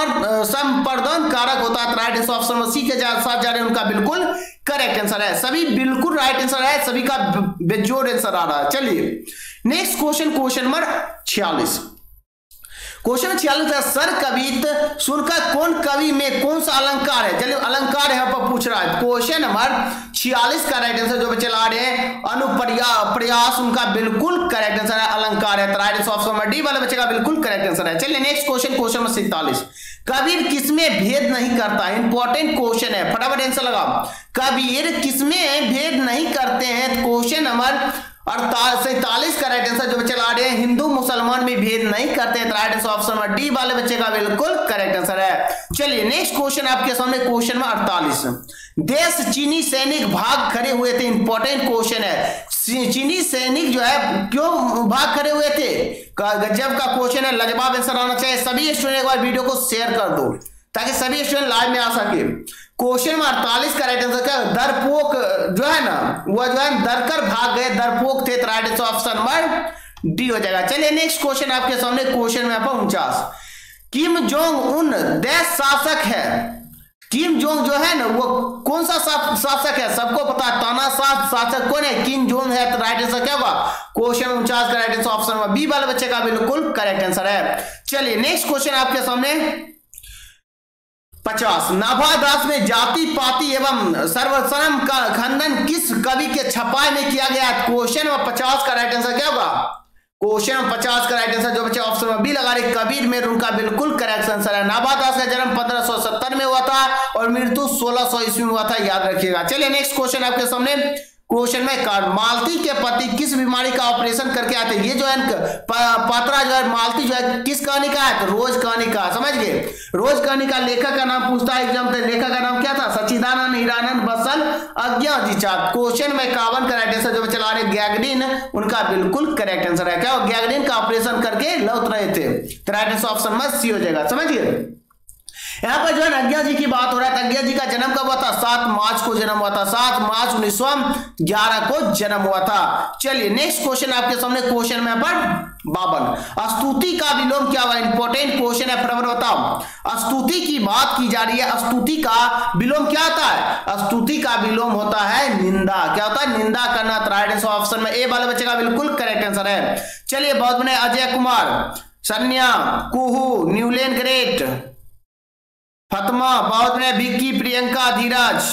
संपर्दन कारक होता है, राइट आंसर ऑप्शन में सी के साथ जा रहे हैं, उनका बिल्कुल करेक्ट आंसर है, सभी बिल्कुल राइट आंसर है, सभी का बेजोड़ आंसर आ रहा है। चलिए नेक्स्ट क्वेश्चन, क्वेश्चन नंबर छियालीस, क्वेश्चन छियालीस है, सर कवित्व सुनकर कौन कवि में कौन सा अलंकार है, चलिए अलंकार यहाँ पर पूछ रहा है। क्वेश्चन नंबर छियालीस का राइट आंसर जो बच्चे ला रहे हैं अनुप्रया प्रयास, उनका बिल्कुल करेक्ट आंसर है, अलंकार है, right answer option number D वाले बच्चे का बिल्कुल करेक्ट आंसर है। चलिए नेक्स्ट क्वेश्चन, क्वेश्चन नंबर सैंतालीस, कबीर किसमें भेद नहीं करता, इंपॉर्टेंट क्वेश्चन है, फटाफट आंसर लगाओ, कबीर किसमें भेद नहीं करते हैं, क्वेश्चन नंबर सैतालीस का राइट आंसर जो बच्चे ला रहे हैं हिंदू मुसलमान में भेद नहीं करते हैं, राइट आंसर ऑप्शन में डी वाले बच्चे का बिल्कुल करेक्ट आंसर है। चलिए नेक्स्ट क्वेश्चन आपके सामने, क्वेश्चन में अड़तालीस, देश चीनी सैनिक भाग खड़े हुए थे, इंपॉर्टेंट क्वेश्चन है, चीनी सैनिक जो है क्यों भाग खड़े हुए थे, गजब का क्वेश्चन है, लाजवाब आंसर आना चाहिए। सभी स्टूडेंट एक बार वीडियो को शेयर कर दो ताकि सभी स्टूडेंट लाइव में आ सके। क्वेश्चन में अड़तालीस का राइट आंसर क्या है, दरपोक जो है ना वो जो है डरकर भाग गए, दरपोक थे, right answer option number D हो जाएगा। चलिए नेक्स्ट क्वेश्चन आपके सामने, क्वेश्चन में आपका उनचास, किम जोंग उन देश शासक है, किम जोंग जो है ना वो कौन सा शासक है, सबको पता है, तानाशाह शासक कौन है, किम जोंग है, तो राइट आंसर क्या होगा, क्वेश्चन उनचास का right answer option number B वाले बच्चे का बिल्कुल करेक्ट आंसर है। चलिए नेक्स्ट क्वेश्चन आपके सामने पचास, नाभादास में जाति पाति एवं सर्वश्रम का खंडन किस कवि के छपाई में किया गया, क्वेश्चन में पचास का राइट आंसर क्या होगा, क्वेश्चन में पचास का राइट आंसर जो बच्चे ऑप्शन में बी लगा रहे कबीर में, उनका बिल्कुल करेक्ट आंसर है। नाभादास का जन्म पंद्रह सौ सत्तर में हुआ था और मृत्यु सोलह सौ ईस्वी में हुआ था, याद रखिएगा। चलिए नेक्स्ट क्वेश्चन आपके सामने, क्वेश्चन में मालती के पति किस बीमारी का ऑपरेशन करके आते हैं, ये जो है पात्रा जो है मालती जो है किस कहानी का है, तो रोज कहानी का, समझ गए। रोज कहानी का लेखक का नाम पूछता है एग्जाम में, लेखक का नाम क्या था, सच्चिदानंद हीरानंद बसल अज्ञाजिचात। क्वेश्चन में इक्यावन का राइट आंसर जो चला रहे गैगडीन, उनका बिल्कुल करेक्ट आंसर है, क्या गैगडीन का ऑपरेशन करके लौट रहे थे, तो राइट आंसर ऑप्शन में सी हो जाएगा, समझिए। यहाँ पर जो है अज्ञा जी की बात हो रहा है, अज्ञा जी का जन्म कब हुआ था, सात मार्च को जन्म हुआ था, सात मार्च उन्नीस सौ ग्यारह को जन्म हुआ था। चलिए नेक्स्ट क्वेश्चन आपके सामने, क्वेश्चन में पर बावन, स्तुति का विलोम क्या हुआ, इंपॉर्टेंट क्वेश्चन है, फटाफट बताओ। स्तुति की बात की जा रही है, स्तुति का विलोम क्या होता है, स्तुति का विलोम होता है निंदा, क्या होता है, निंदा करना, राइट आंसर ऑप्शन में ए वाले बच्चे का बिल्कुल करेक्ट आंसर है। चलिए बहुत बने अजय कुमार, सन्या, कुहू, न्यूलैंड ग्रेट, फातिमा बहुत बढ़िया, विक्की, प्रियंका, धीरज,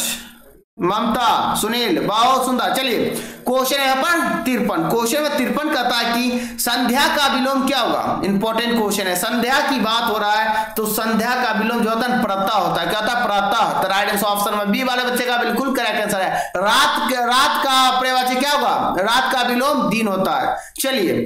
ममता, सुनील, बहुत सुंदर। चलिए क्वेश्चन है यहाँ पर तिरपन। क्वेश्चन में तिरपन कहता है कि संध्या का विलोम क्या होगा। इंपॉर्टेंट क्वेश्चन है, संध्या की बात हो रहा है तो संध्या का विलोम जो होता है प्रातः होता है। क्या होता है? प्रातः। तो राइट आंसर ऑप्शन में बी वाले बच्चे का बिल्कुल करेक्ट आंसर है। रात रात का पर्यायवाची क्या होगा? रात का विलोम दिन होता है। चलिए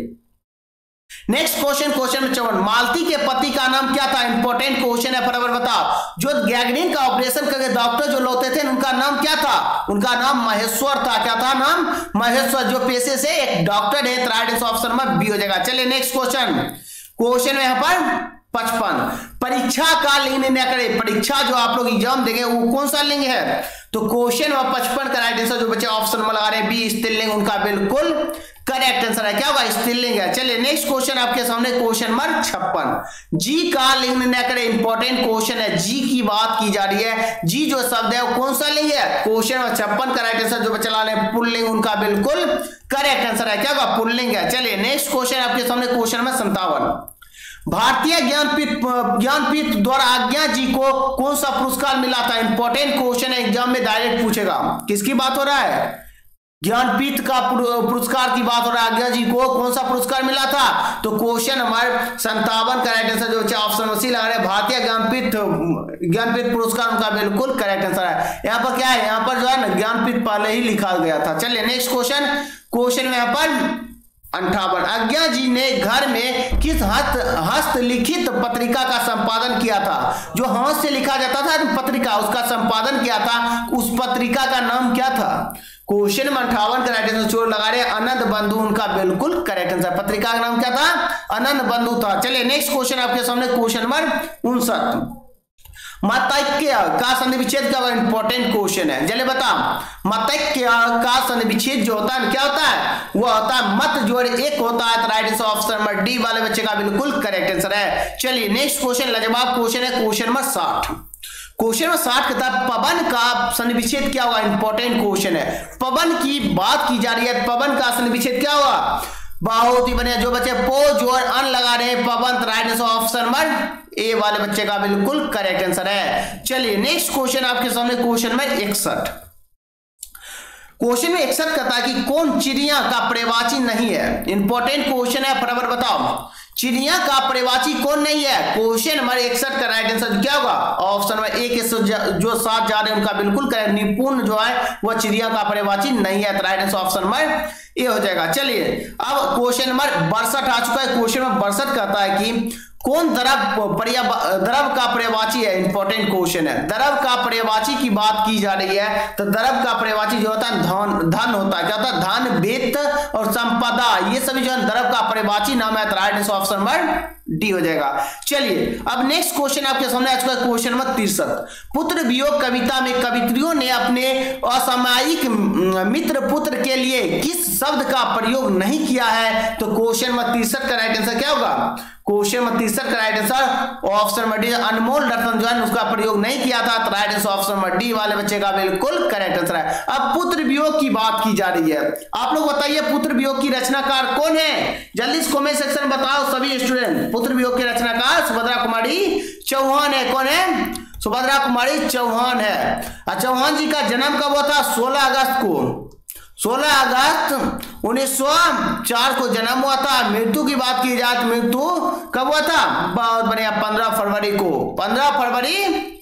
नेक्स्ट क्वेश्चन, क्वेश्चन में चौवन, मालती के पति का नाम क्या था? इंपॉर्टेंट क्वेश्चन है, फटाफट बताओ। जो गैंग्रीन का ऑपरेशन करके डॉक्टर जो लोते थे उनका नाम क्या था? उनका नाम महेश्वर था। क्या था नाम? महेश्वर, जो पेशे से एक डॉक्टर है। राइट आंसर ऑप्शन में बी हो जाएगा। चलिए नेक्स्ट क्वेश्चन, क्वेश्चन में यहां पर पचपन, परीक्षा का लिंग निर्णय करें। परीक्षा जो आप लोग एग्जाम देंगे वो कौन सा लिंग है? तो क्वेश्चन में पचपन का राइट आंसर जो बच्चे ऑप्शन में लगा रहे हैं बी स्त्रीलिंग, उनका बिल्कुल करेक्ट आंसर है। क्या होगा? स्त्रीलिंग है। चलिए नेक्स्ट क्वेश्चन आपके सामने, क्वेश्चन नंबर छप्पन, जी का लिंग निर्णय करें। इंपॉर्टेंट क्वेश्चन है, जी की बात की जा रही है। जी जो शब्द है वो कौन सा लिंग है? क्वेश्चन में छप्पन का राइट आंसर जो बच्चे ला रहे हैं पुल्लिंग, उनका बिल्कुल करेक्ट आंसर है। क्या होगा? पुल्लिंग है। चलिए नेक्स्ट क्वेश्चन आपके सामने, क्वेश्चन में संतावन, भारतीय ज्ञानपीठ ज्ञानपीठ द्वारा आज्ञा जी को कौन सा पुरस्कार मिला था? इंपॉर्टेंट क्वेश्चन है, एग्जाम में डायरेक्ट पूछेगा। किसकी बात हो रहा है? ज्ञानपीठ का पुरस्कार की बात हो रहा है। आज्ञा जी को कौन सा पुरस्कार मिला था? तो क्वेश्चन हमारे संतावन का राइट आंसर जो बच्चा ऑप्शन सी लगा रहे हैं भारतीय ज्ञानपीठ ज्ञानपीठ पुरस्कार, उनका बिल्कुल करेक्ट आंसर है। यहाँ पर क्या है? यहाँ पर जो है ना ज्ञानपीठ पहले ही लिखा गया था। चलिए नेक्स्ट क्वेश्चन, क्वेश्चन में यहाँ पर अंठावन, आज्ञा जी ने घर में किस हस्त हस्तलिखित पत्रिका का संपादन किया था? जो हाथ से लिखा जाता था पत्रिका, उसका संपादन किया था, उस पत्रिका का नाम क्या था? क्वेश्चन में अंठावन का राइट आंसर चोर लगा रहे आनंद बंधु, उनका बिल्कुल करेक्ट आंसर। पत्रिका का नाम क्या था? आनंद बंधु था। चलिए नेक्स्ट क्वेश्चन आपके सामने, क्वेश्चन नंबर उनसठ, मतैक्य का संधि विच्छेद क्या होगा? इंपॉर्टेंट क्वेश्चन है, चलिए बता। मतैक्य का संधि विच्छेद जो होता है क्या होता है? वो होता है मत जोड़ एक होता है। तो right answer option number D वाले बच्चे का बिल्कुल करेक्ट आंसर है। चलिए नेक्स्ट क्वेश्चन लाजवाब क्वेश्चन है, क्वेश्चन नंबर साठ। क्वेश्चन में साठ कहता है पवन का संधि विच्छेद क्या होगा? इंपॉर्टेंट क्वेश्चन है, पवन की बात की जा रही है। पवन का संधि विच्छेद क्या होगा? बहुत ही बढ़िया, जो बच्चे पो जोड़ अन लगा रहे हैं Pavan, right answer option number A वाले बच्चे का बिल्कुल करेक्ट आंसर है। चलिए नेक्स्ट क्वेश्चन आपके सामने, क्वेश्चन में इकसठ। क्वेश्चन में इकसठ कहता है कि कौन चिड़िया का पर्यायवाची नहीं है? इंपॉर्टेंट क्वेश्चन है, फटाफट बताओ। चिड़िया का पर्यायवाची कौन नहीं है? क्वेश्चन नंबर इकसठ का राइट आंसर क्या होगा? ऑप्शन नंबर ए के जो साथ जा रहे हैं उनका बिल्कुल करेक्ट। निपुण जो है वह चिड़िया का पर्यायवाची नहीं है। तो right answer option number A हो जाएगा। चलिए अब क्वेश्चन नंबर बासठ आ चुका है। क्वेश्चन नंबर बासठ कहता है कि कौन द्रव द्रव का पर्यायवाची है? इंपॉर्टेंट क्वेश्चन है, द्रव का पर्यायवाची की बात की जा रही है। तो द्रव का पर्यायवाची जो होता है धन धन होता है। क्या होता है? धन, वित्त और संपदा, ये सभी जो है द्रव का पर्यायवाची नाम है। तो right answer option number D हो जाएगा। चलिए अब नेक्स्ट क्वेश्चन आपके सामने आ चुका है, क्वेश्चन नंबर तिरसठ। पुत्र वियोग कविता में कवित्रियों ने अपने असामयिक मित्र पुत्र के लिए किस शब्द का प्रयोग नहीं किया है? तो क्वेश्चन नंबर तिरसठ का राइट आंसर क्या होगा? क्वेश्चन नंबर तिरसठ का right answer option number D, अनमोल रत्न जो है उसका प्रयोग नहीं किया था। तो right answer option number D वाले बच्चे का बिल्कुल करेक्ट आंसर है। अब पुत्र वियोग की बात की जा रही है। आप लोग बताइए पुत्र वियोग की रचनाकार कौन है? जल्दी से कमेंट सेक्शन में बताओ सभी स्टूडेंट। पुत्र वियोग के रचनाकार सुभद्रा कुमारी चौहान है। कौन है? सुभद्रा कुमारी चौहान है। चौहान जी का जन्म कब हुआ था? सोलह अगस्त को। सोलह अगस्त उन्नीस सौ चार को जन्म हुआ था। मृत्यु की बात की जाए तो मृत्यु कब हुआ था? बहुत बढ़िया, पंद्रह फरवरी को। पंद्रह फरवरी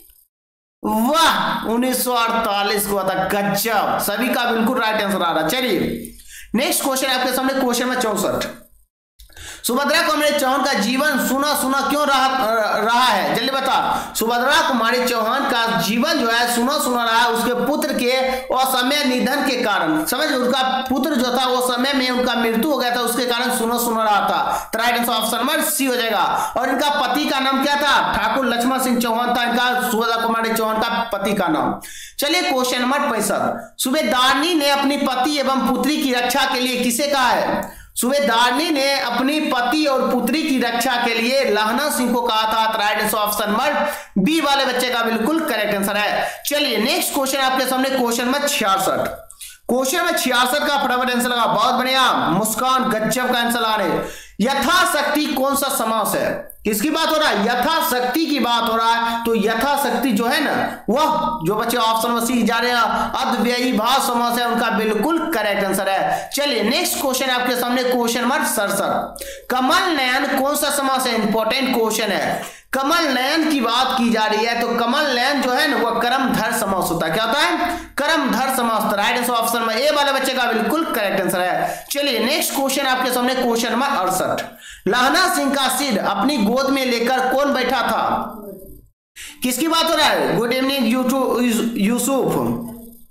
वाह उन्नीस सौ अड़तालीस को हुआ था। गजब, सभी का बिल्कुल राइट आंसर आ रहा। चलिए नेक्स्ट क्वेश्चन आपके सामने, क्वेश्चन में चौसठ। सुभद्रा कुमारी चौहान का जीवन सुना सुना क्यों रहा रहा है? जल्दी बता। सुभद्रा कुमारी चौहान का जीवन जो है सुना सुना रहा है उसके पुत्र के असमय निधन के कारण। समझ, उनका पुत्र जो था वो समय में उनका मृत्यु हो गया था, उसके कारण सुना सुना रहा था। तो right answer option number C हो जाएगा। और इनका पति का नाम क्या था? ठाकुर लक्ष्मण सिंह चौहान था इनका, सुभद्रा कुमारी चौहान का पति का नाम। चलिए क्वेश्चन नंबर पैंसठ। सूबेदारनी ने अपनी पति एवं पुत्री की रक्षा के लिए किसे कहा है? सूबेदारनी ने अपनी पति और पुत्री की रक्षा के लिए लहना सिंह को कहा था। Right answer option number B वाले बच्चे का बिल्कुल करेक्ट आंसर है। चलिए नेक्स्ट क्वेश्चन आपके सामने, क्वेश्चन में छियासठ। क्वेश्चन में छियासठ का फटाफट आंसर लगा। बहुत बढ़िया, मुस्कान गजब का आंसर आ रहे। यथाशक्ति कौन सा समास है? किसकी बात हो रहा है? यथाशक्ति की बात हो रहा है। तो यथाशक्ति जो है ना, वह जो बच्चे ऑप्शन में सी जा रहे हैं अव्ययी भाव समास है, उनका बिल्कुल करेक्ट आंसर है। चलिए नेक्स्ट क्वेश्चन आपके सामने, क्वेश्चन नंबर सड़सठ। कमल नयन कौन सा समास है? इंपॉर्टेंट क्वेश्चन है। कमल नयन की बात की जा रही है, तो कमल नयन जो है ना वो कर्मधार समास होता है। क्या होता है? कर्मधार समास। तो राइट आंसर ऑप्शन में ए वाले बच्चे का बिल्कुल करेक्ट आंसर है। चलिए नेक्स्ट क्वेश्चन आपके सामने, क्वेश्चन नंबर अड़सठ। लहना सिंह का सिर अपनी गोद में लेकर कौन बैठा था? किसकी बात हो रहा है? Good evening Yusuf.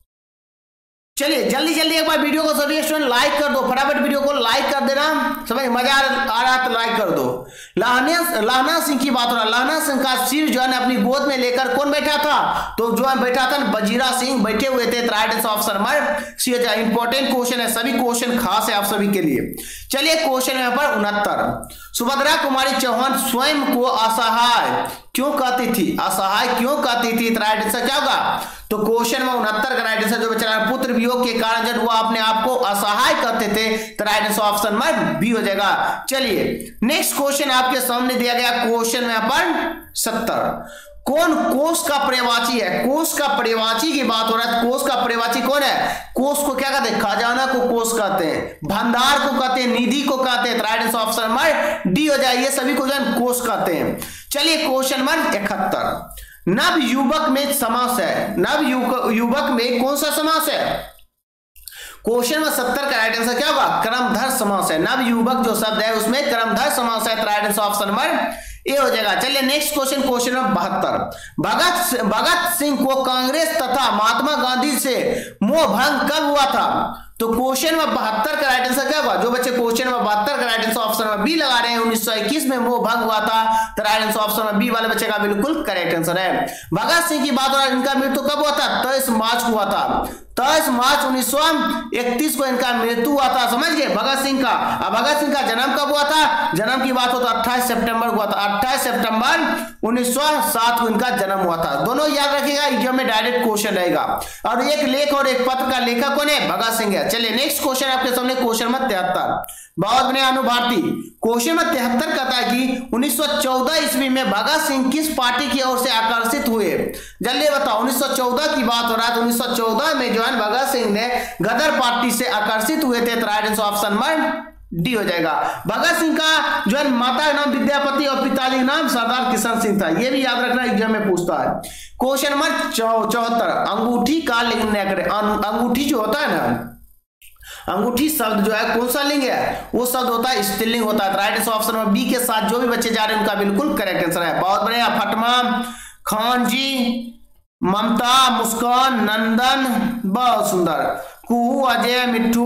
चलिए जल्दी जल्दी एक बार वीडियो को सभी स्टूडेंट लाइक कर दो, फटाफट वीडियो को लाइक कर देना। समझ मजा आ रहा है तो लाइक कर दो। लहना लहना सिंह की बात हो रहा है। लहना सिंह का सिर जो है ना अपनी गोद में लेकर कौन बैठा था? तो जो है बैठा था बजीरा सिंह बैठे हुए थे। Right answer option number C. Important question है, सभी क्वेश्चन खास है आप सभी के लिए। चलिए क्वेश्चन यहाँ पर उनहत्तर। सुभद्रा कुमारी चौहान स्वयं को असहाय क्यों कहती थी? असहाय क्यों कहती थी? राइट आंसर क्या होगा? तो क्वेश्चन में उनहत्तर का राइट आंसर जो बचा है, पुत्र वियोग के कारण जब वो अपने आप को असहाय कहते थे, तो राइट आंसर ऑप्शन में बी हो जाएगा। चलिए नेक्स्ट क्वेश्चन आपके सामने दिया गया, क्वेश्चन में यहाँ पर सत्तर। कौन कोष का पर्यायवाची है? कोष का पर्यायवाची की बात हो रहा है। कोष का पर्यायवाची कौन है? कोष को क्या कहते हैं? खजाना को कोष कहते हैं, भंडार को कहते हैं, निधि को कहते हैं। Right answer option number D हो जाए। ये सभी को जो है कोष कहते हैं। चलिए क्वेश्चन नंबर इकहत्तर। नव युवक में समास है। नव युवक में कौन सा समास है? क्वेश्चन में सत्तर का राइट आंसर क्या होगा? कर्मधार समास है। नव युवक जो शब्द है उसमें कर्मधार समास है। Right answer option number A हो जाएगा। चलिए नेक्स्ट क्वेश्चन, क्वेश्चन नंबर बहत्तर। भगत भगत सिंह को कांग्रेस तथा महात्मा गांधी से मोह भंग कब हुआ था? तो क्वेश्चन में बहत्तर का राइट आंसर क्या होगा? जो बच्चे क्वेश्चन में बहत्तर का राइट आंसर ऑप्शन में बी लगा रहे हैं, उन्नीस सौ इक्कीस में मोह भंग हुआ था। तो राइट आंसर ऑप्शन में बी वाले बच्चे का बिल्कुल करेक्ट आंसर है। भगत सिंह की बात हो रहा है, इनका मृत्यु कब हुआ था? तेईस मार्च को हुआ था। तेईस मार्च उन्नीस सौ इकतीस को इनका मृत्यु हुआ था। समझ गए? भगत सिंह का। अब भगत सिंह का जन्म कब हुआ था? जन्म की बात हो तो अट्ठाईस सितंबर हुआ था। अट्ठाईस सितंबर उन्नीस सौ सात को इनका जन्म हुआ था। दोनों याद रखिएगा, एग्जाम में डायरेक्ट क्वेश्चन रहेगा। और एक लेख और एक पत्र का लेखक कौन है? भगत सिंह है। चलिए नेक्स्ट क्वेश्चन आपके सामने, क्वेश्चन नंबर तिहत्तर। बहुत बने अनुभारती। क्वेश्चन में तिहत्तर कहता है कि उन्नीस सौ चौदह ईस्वी में भगत सिंह किस पार्टी की ओर से आकर्षित हुए? जल्दी बताओ। उन्नीस सौ चौदह की बात हो रहा है, तो उन्नीस सौ चौदह में जो है भगत सिंह ने गदर पार्टी से आकर्षित हुए थे। तो right answer option number D हो जाएगा। भगत सिंह का जो है माता का नाम विद्यापति और पिता का नाम सरदार किशन सिंह था। ये भी याद रखना, एग्जाम में पूछता है। क्वेश्चन नंबर चौहत्तर। अंगूठी का लिंग न करें। अंगूठी जो होता है ना, अंगूठी शब्द जो है कौन सा लिंग है? वो शब्द होता है स्त्रीलिंग होता है। राइट आंसर ऑप्शन में बी के साथ जो भी बच्चे जा रहे हैं उनका बिल्कुल करेक्ट आंसर है। बहुत बढ़िया। फटमा, खान जी, ममता, मुस्कान, नंदन, बहुत सुंदर, कुहू, अजय, मिट्टू,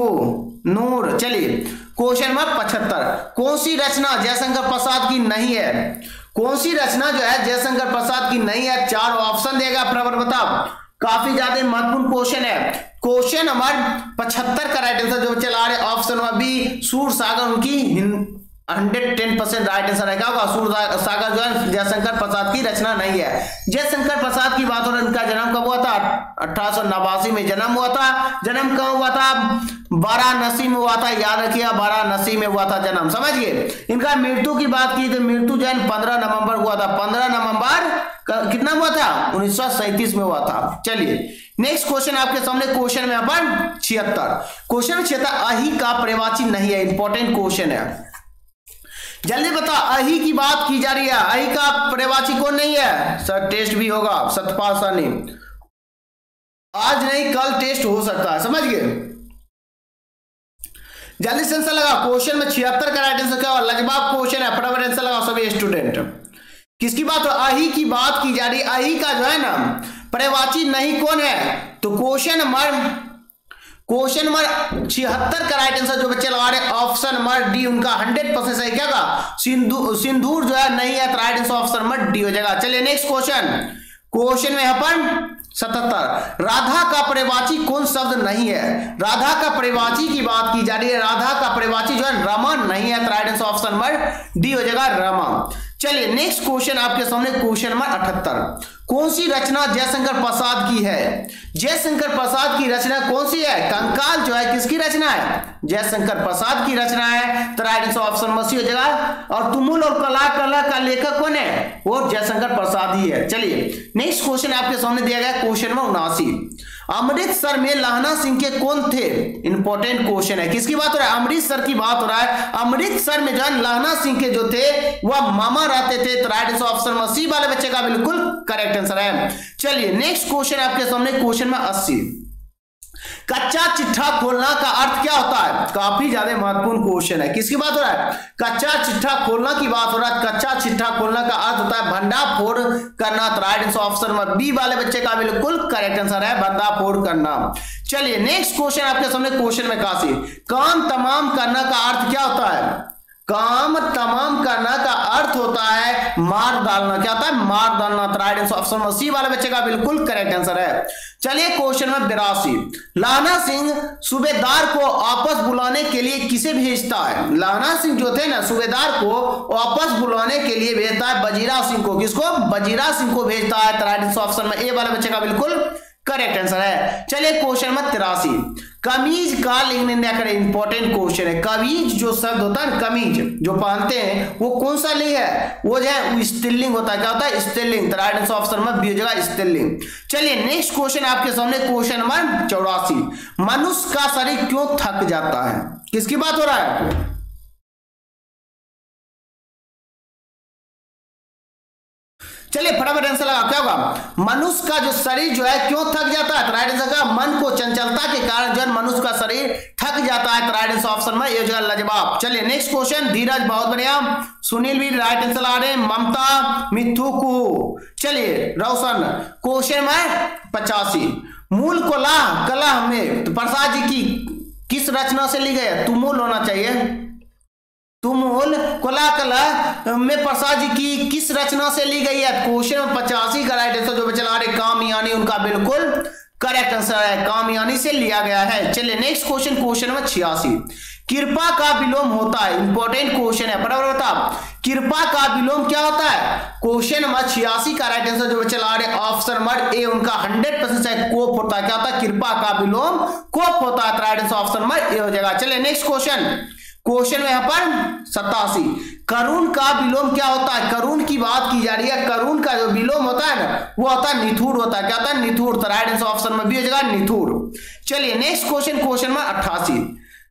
नूर। चलिए क्वेश्चन नंबर पचहत्तर। कौन सी रचना जयशंकर प्रसाद की नहीं है? कौन सी रचना जो है जयशंकर प्रसाद की नहीं है? चार ऑप्शन देगा, बराबर बताओ। काफी ज्यादा महत्वपूर्ण क्वेश्चन है। क्वेश्चन नंबर पचहत्तर का राइट आंसर जो चला रहे option number B, Sur Sagar उनकी hundred ten percent right answer है। क्या होगा? सूर सागर जो है जयशंकर प्रसाद की रचना नहीं है। जयशंकर प्रसाद की बात हो रही है, इनका जन्म कब हुआ था? अठारह सौ नवासी में जन्म हुआ था। जन्म कब हुआ था? वाराणसी में हुआ था। याद रखिए, वाराणसी में हुआ था जन्म। समझ गए? इनका मृत्यु की बात की तो मृत्यु जो है पंद्रह नवंबर हुआ था। पंद्रह नवंबर कितना हुआ था? उन्नीस सौ सैंतीस में हुआ था। चलिए नेक्स्ट क्वेश्चन आपके सामने, क्वेश्चन में यहाँ पर छिहत्तर। क्वेश्चन छिहत्तर। अहि का पर्यायवाची नहीं है। इंपॉर्टेंट क्वेश्चन है, जल्दी बता। अहि की बात की जा रही है, अहि का पर्यायवाची कौन नहीं है? सर टेस्ट भी होगा, सतपाल सानी। आज नहीं कल टेस्ट हो सकता है। समझ गए? जल्दी से आंसर लगा। क्वेश्चन में छिहत्तर का राइट आंसर क्या होगा? लाजवाब क्वेश्चन है, फटाफट आंसर लगाओ सभी स्टूडेंट। किसकी बात हो? अहि की बात की जा रही है। अहि का जो है ना पर्यायवाची नहीं कौन है? तो क्वेश्चन नंबर क्वेश्चन नंबर छिहत्तर का राइट आंसर जो बच्चे लगा रहे ऑप्शन नंबर डी, उनका हंड्रेड परसेंट सही। क्या का? सिंधु सिंदूर जो है नहीं है। तो right answer option number D हो जाएगा। चलिए नेक्स्ट क्वेश्चन, क्वेश्चन में यहाँ पर सतहत्तर। राधा का पर्यायवाची कौन शब्द नहीं है? राधा का पर्यायवाची की बात की जा रही है। राधा का पर्यायवाची जो है रमा नहीं है। तो right answer option number D हो जाएगा, रमा। चलिए नेक्स्ट क्वेश्चन आपके सामने, क्वेश्चन नंबर अठहत्तर। कौन सी रचना जयशंकर प्रसाद की है? जयशंकर प्रसाद की रचना कौन सी है? कंकाल जो है किसकी रचना है? जयशंकर प्रसाद की रचना है। तो राइट आंसर ऑप्शन में सी हो जाएगा। और तुमुल और कला कला का लेखक कौन है? वो जयशंकर प्रसाद ही है। चलिए नेक्स्ट क्वेश्चन आपके सामने दिया गया क्वेश्चन में उनासी। अमृतसर में लहना सिंह के कौन थे? इंपॉर्टेंट क्वेश्चन है। किसकी बात हो रहा है? अमृतसर की बात हो रहा है। अमृतसर में जो है लहना सिंह के जो थे वह मामा रहते थे। तो राइट आंसर ऑप्शन में सी वाले बच्चे का बिल्कुल करेक्ट आंसर है। चलिए नेक्स्ट क्वेश्चन आपके सामने क्वेश्चन में अस्सी। कच्चा चिट्ठा खोलना का अर्थ क्या होता है? काफी ज्यादा महत्वपूर्ण क्वेश्चन है। किसकी बात हो रहा है? कच्चा चिट्ठा खोलना की बात हो रहा है। कच्चा चिट्ठा खोलना का अर्थ होता है भंडाफोड़ करना। तो राइट आंसर ऑप्शन में बी वाले बच्चे का बिल्कुल करेक्ट आंसर है, भंडाफोड़ करना। चलिए नेक्स्ट क्वेश्चन आपके सामने क्वेश्चन में काशी। काम तमाम करना का अर्थ क्या होता है? काम तमाम करना का अर्थ होता है मार डालना। क्या होता है? मार डालना। राइट आंसर ऑप्शन में सी वाले बच्चे का बिल्कुल करेक्ट आंसर है। चलिए क्वेश्चन में बिरासी। लहना सिंह सूबेदार को वापस बुलाने के लिए किसे भेजता है? लहना सिंह जो थे ना सूबेदार को वापस बुलाने के लिए भेजता है बजीरा सिंह को। किसको? बजीरा सिंह को भेजता है। राइट आंसर ऑप्शन में ए वाले बच्चे का बिल्कुल करेक्ट आंसर है। चलिए क्वेश्चन में तिरासी। कमीज का लिंग निर्णय करें। इंपॉर्टेंट क्वेश्चन है। कमीज जो शब्द होता है ना, कमीज जो पहनते हैं वो कौन सा लिंग है? वो जो है स्त्रीलिंग होता है। क्या होता है? स्त्रीलिंग। राइट आंसर ऑप्शन में बी हो जाएगा स्त्रीलिंग। चलिए नेक्स्ट क्वेश्चन आपके सामने क्वेश्चन नंबर चौरासी। मनुष्य का शरीर क्यों थक जाता है? किसकी बात हो रहा है? चलिए फटाफट आंसर लगा। क्या होगा? मनुष्य का जो शरीर जो है क्यों थक जाता है? राइट आंसर का मन को चंचलता के कारण जो मनुष्य का शरीर थक जाता है। राइट आंसर ऑप्शन में ये हो जाएगा लाजवाब। चलिए नेक्स्ट क्वेश्चन। धीरज बहुत बढ़िया। सुनील भी राइट आंसर ला रहे हैं। ममता मिथुकू। चलिए रोशन क्वेश्चन में पचासी। मूल कला कला में तो प्रसाद जी की किस रचना से ली गई है? तुमुल होना चाहिए। तुमुल कला कला में प्रसाद जी की किस रचना से ली गई है? क्वेश्चन में पचासी का राइट आंसर जो चला रहे कामयानी उनका बिल्कुल करेक्ट आंसर है। कामयानी से लिया गया है। चलिए नेक्स्ट क्वेश्चन क्वेश्चन में छियासी। कृपा का विलोम होता है। इंपॉर्टेंट क्वेश्चन है। बराबर बता कृपा का विलोम क्या होता है? क्वेश्चन नंबर छियासी का राइट आंसर जो चला रहे ऑप्शन नंबर ए उनका हंड्रेड परसेंट कोप होता है। क्या होता है? कृपा का विलोम कोप होता है। Right answer option number A हो जाएगा। चलिए नेक्स्ट क्वेश्चन क्वेश्चन में यहां पर सतासी। करुण का विलोम क्या होता है? करुण की बात की जा रही है। करुण का जो विलोम होता है ना वो होता है निथुर होता है। क्या होता है? निथुर। तो राइट आंसर ऑप्शन में भी हो जाएगा निथुर। चलिए नेक्स्ट क्वेश्चन क्वेश्चन में अट्ठासी।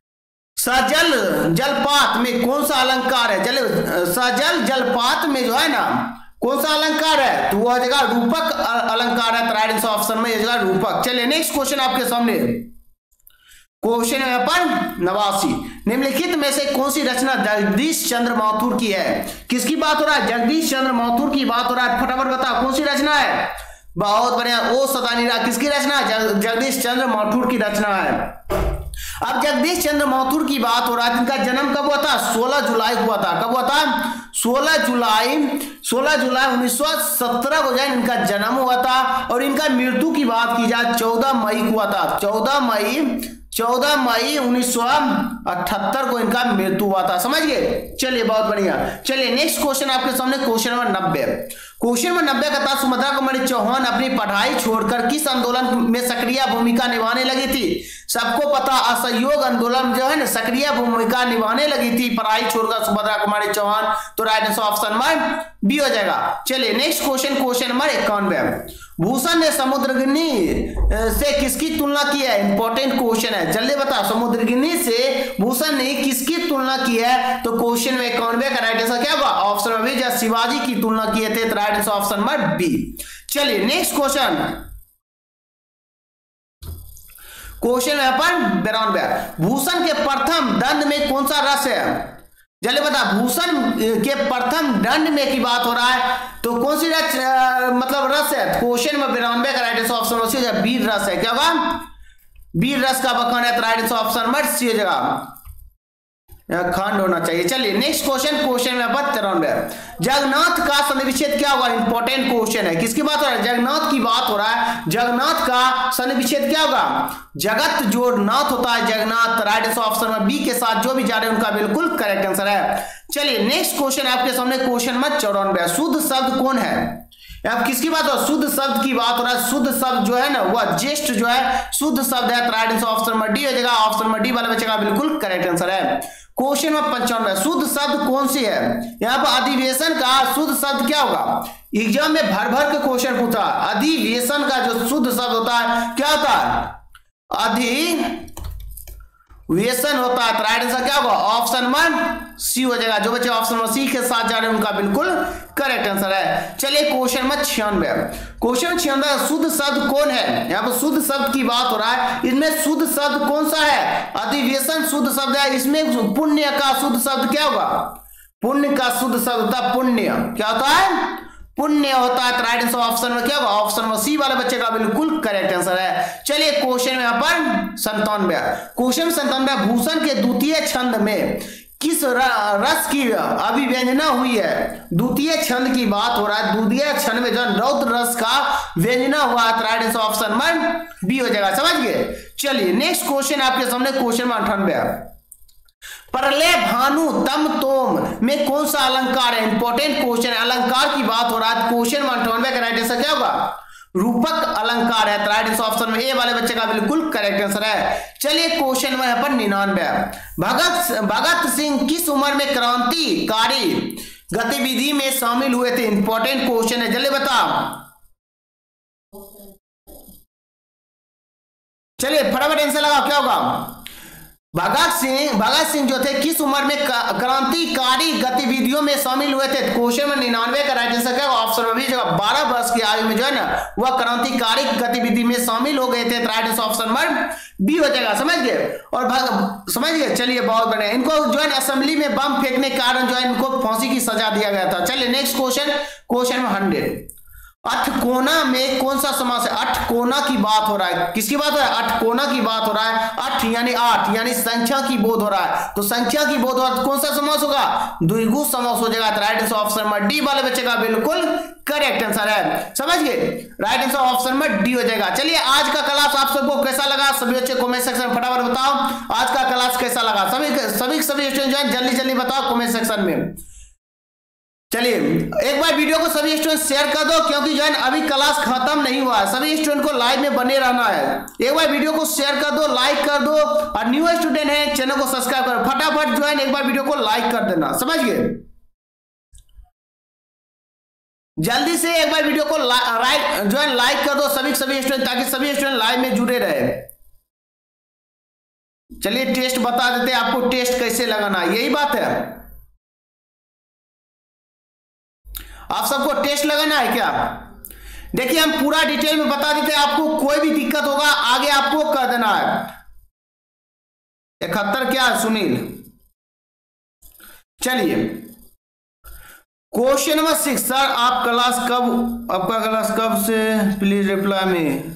सजल जलपात में कौन सा अलंकार है? चलिए सजल जलपात में जो है ना कौन सा अलंकार है? तो वो जगह रूपक अलंकार है। राइट आंसर ऑप्शन में जगह रूपक। चलिए नेक्स्ट क्वेश्चन आपके सामने क्वेश्चन है पर नवासी। निम्नलिखित में से कौन सी रचना जगदीश चंद्र माथुर की है? किसकी बात हो रहा है? जगदीश चंद्र माथुर की बात हो रहा है। फटाफट बता कौन सी रचना है? बहुत बढ़िया। ओ सदानीरा किसकी रचना है? जगदीश चंद्र माथुर की रचना है। अब जगदीश चंद्र माथुर की बात हो रहा है। इनका जन्म कब हुआ था? सोलह जुलाई हुआ था। कब हुआ था? सोलह जुलाई सोलह जुलाई उन्नीस सौ सत्रह को जाए इनका जन्म हुआ था। और इनका मृत्यु की बात की जाए चौदह मई को हुआ था। चौदह मई चौदह मई उन्नीस सौ अठहत्तर को इनका मृत्यु हुआ था। समझ गए? चलिए बहुत बढ़िया। चलिए नेक्स्ट क्वेश्चन आपके सामने क्वेश्चन नंबर नब्बे। क्वेश्चन नंबर नब्बे का था सुभद्रा कुमारी चौहान अपनी पढ़ाई छोड़कर किस आंदोलन में सक्रिय भूमिका निभाने लगी थी? सबको पता असहयोग आंदोलन जो है ना सक्रिय भूमिका निभाने लगी थी पढ़ाई छोड़कर सुभद्रा कुमारी चौहान। तो right answer option number B हो जाएगा। चलिए नेक्स्ट क्वेश्चन क्वेश्चन नंबर इक्यानवे। भूषण ने समुद्रगिनी से किसकी तुलना की है? इंपॉर्टेंट क्वेश्चन है। जल्दी बता समुद्रगिनी से भूषण ने किसकी तुलना की है? तो क्वेश्चन में इक्यानवे का राइट आंसर क्या होगा? ऑप्शन में भी शिवाजी की तुलना किए थे। Right answer option number B. चलिए नेक्स्ट क्वेश्चन क्वेश्चन है पर बिरानवे। भूषण के प्रथम दंड में कौन सा रस है? जल्दी बता भूषण के प्रथम दंड में की बात हो रहा है तो कौन सी रस मतलब रस है? क्वेश्चन में बिरानवे का राइट आंसर ऑप्शन है वीर रस है। क्या होगा? वीर रस का बखान है। Right answer option number C हो जाएगा। खंड होना चाहिए। चलिए नेक्स्ट क्वेश्चन क्वेश्चन में तिरानवे। जगन्नाथ का सन्निविच्छेद क्या होगा? इंपॉर्टेंट क्वेश्चन है। किसकी बात हो रहा है? जगन्नाथ की बात हो रहा है। जगन्नाथ का सन्निविच्छेद क्या होगा? जगत जो नाथ होता है जगन्नाथ। राइट आंसर ऑप्शन में बी के साथ जो भी जा रहे हैं उनका बिल्कुल करेक्ट आंसर है। चलिए नेक्स्ट क्वेश्चन आपके सामने क्वेश्चन में चौरानवे। शुद्ध शब्द कौन है? अब किसकी बात हो, शुद्ध शब्द की बात हो रहा है। शुद्ध शब्द जो है ना वह जेस्ट जो है शुद्ध शब्द है। Right answer option number D हो जाएगा। ऑप्शन नंबर डी वाला बच्चे का बिल्कुल करेक्ट आंसर है। क्वेश्चन नंबर पंचानवे, शुद्ध शब्द कौन सी है। यहाँ पर अधिवेशन का शुद्ध शब्द क्या होगा। एग्जाम में भर भर के क्वेश्चन पूछा, अधिवेशन का जो शुद्ध शब्द होता है क्या होता है, अधिवेशन होता है। राइट आंसर क्या होगा, ऑप्शन नंबर सी हो जाएगा। जो बच्चे ऑप्शन नंबर सी के साथ जा रहे हैं उनका बिल्कुल करेक्ट आंसर है। चलिए क्वेश्चन नंबर छियानवे, क्वेश्चन छियानवे, शुद्ध शब्द कौन है। यहाँ पर शुद्ध शब्द की बात हो रहा है, इसमें शुद्ध शब्द कौन सा है, अधिवेशन शुद्ध शब्द है। इसमें पुण्य का शुद्ध शब्द क्या होगा, पुण्य का शुद्ध शब्द होता है पुण्य। क्या होता है, पुण्य होता है। राइट आंसर ऑप्शन में क्या होगा, ऑप्शन नंबर सी वाले बच्चे का बिल्कुल करेक्ट आंसर है। चलिए क्वेश्चन में यहाँ पर संतानवे, क्वेश्चन संतानवे, भूषण के द्वितीय छंद में किस रस की अभिव्यंजना हुई है। द्वितीय छंद की बात हो रहा है, द्वितीय छंद में जो रौद्र रस का व्यंजना हुआ है। Right answer option number B हो जाएगा। समझ गए। चलिए नेक्स्ट क्वेश्चन आपके सामने, क्वेश्चन में अठानवे, प्रलय भानु तम तोम में कौन सा अलंकार है। इंपॉर्टेंट क्वेश्चन है, अलंकार की बात हो रहा है। क्वेश्चन में अठानवे का राइट आंसर क्या होगा, रूपक अलंकार है। राइट आंसर ऑप्शन में ए वाले बच्चे का बिल्कुल करेक्ट आंसर है। चलिए क्वेश्चन में यहाँ पर निन्यानवे, भगत भगत सिंह किस उम्र में क्रांतिकारी गतिविधि में शामिल हुए थे। इंपॉर्टेंट क्वेश्चन है, जल्दी बताओ। चलिए फटाफट आंसर लगाओ, क्या होगा, भगत सिंह भगत सिंह जो थे किस उम्र में क्रांतिकारी गतिविधियों में शामिल हुए थे। क्वेश्चन में निन्यानवे का राइट आंसर क्या, ऑप्शन में भी जगह बारह वर्ष की आयु में जो है ना वह क्रांतिकारी गतिविधि में शामिल हो गए थे। Right answer option number B हो जाएगा। समझ गए और समझ गए। चलिए बहुत बढ़िया। इनको जो है असेंबली में बम फेंकने के कारण जो है इनको फांसी की सजा दिया गया था। चलिए नेक्स्ट क्वेश्चन, क्वेश्चन में हंड्रेड, अठकोना में कौन सा समास है। अठकोना की बात हो रहा है, किसकी बात हो रहा है, अठकोना की बात हो रहा है। अठ यानी आठ यानी संख्या की बोध हो रहा है, तो संख्या की बोध हो रहा है, कौन सा समास होगा, द्विगु समास हो जाएगा। Right answer option number D वाले बच्चे का बिल्कुल करेक्ट आंसर है। समझ गए। Right answer option number D हो जाएगा। चलिए आज का क्लास आप सबको कैसा लगा, सभी बच्चे कमेंट सेक्शन में फटाफट बताओ आज का क्लास कैसा लगा। सभी सभी सभी स्टूडेंट जो है जल्दी जल्दी बताओ कमेंट सेक्शन में। चलिए एक बार वीडियो को सभी स्टूडेंट शेयर कर दो, क्योंकि जो है अभी क्लास खत्म नहीं हुआ है। सभी स्टूडेंट को लाइव में बने रहना है। एक बार वीडियो को शेयर कर दो, लाइक कर दो, और न्यू स्टूडेंट है चैनल को सब्सक्राइब करो। फटाफट जो है एक बार वीडियो को लाइक कर देना। समझ गए। जल्दी से एक बार वीडियो को लाइक जो है लाइक कर दो सभी सभी स्टूडेंट, ताकि सभी स्टूडेंट लाइव में जुड़े रहे। चलिए टेस्ट बता देते हैं आपको, टेस्ट कैसे लगाना है, यही बात है। आप सबको टेस्ट लगाना है क्या। देखिए हम पूरा डिटेल में बता देते हैं आपको, कोई भी दिक्कत होगा आगे आपको कर देना है। इकहत्तर क्या है सुनील। चलिए क्वेश्चन नंबर सिक्स, सर आप क्लास कब, आपका क्लास कब से, प्लीज रिप्लाई में।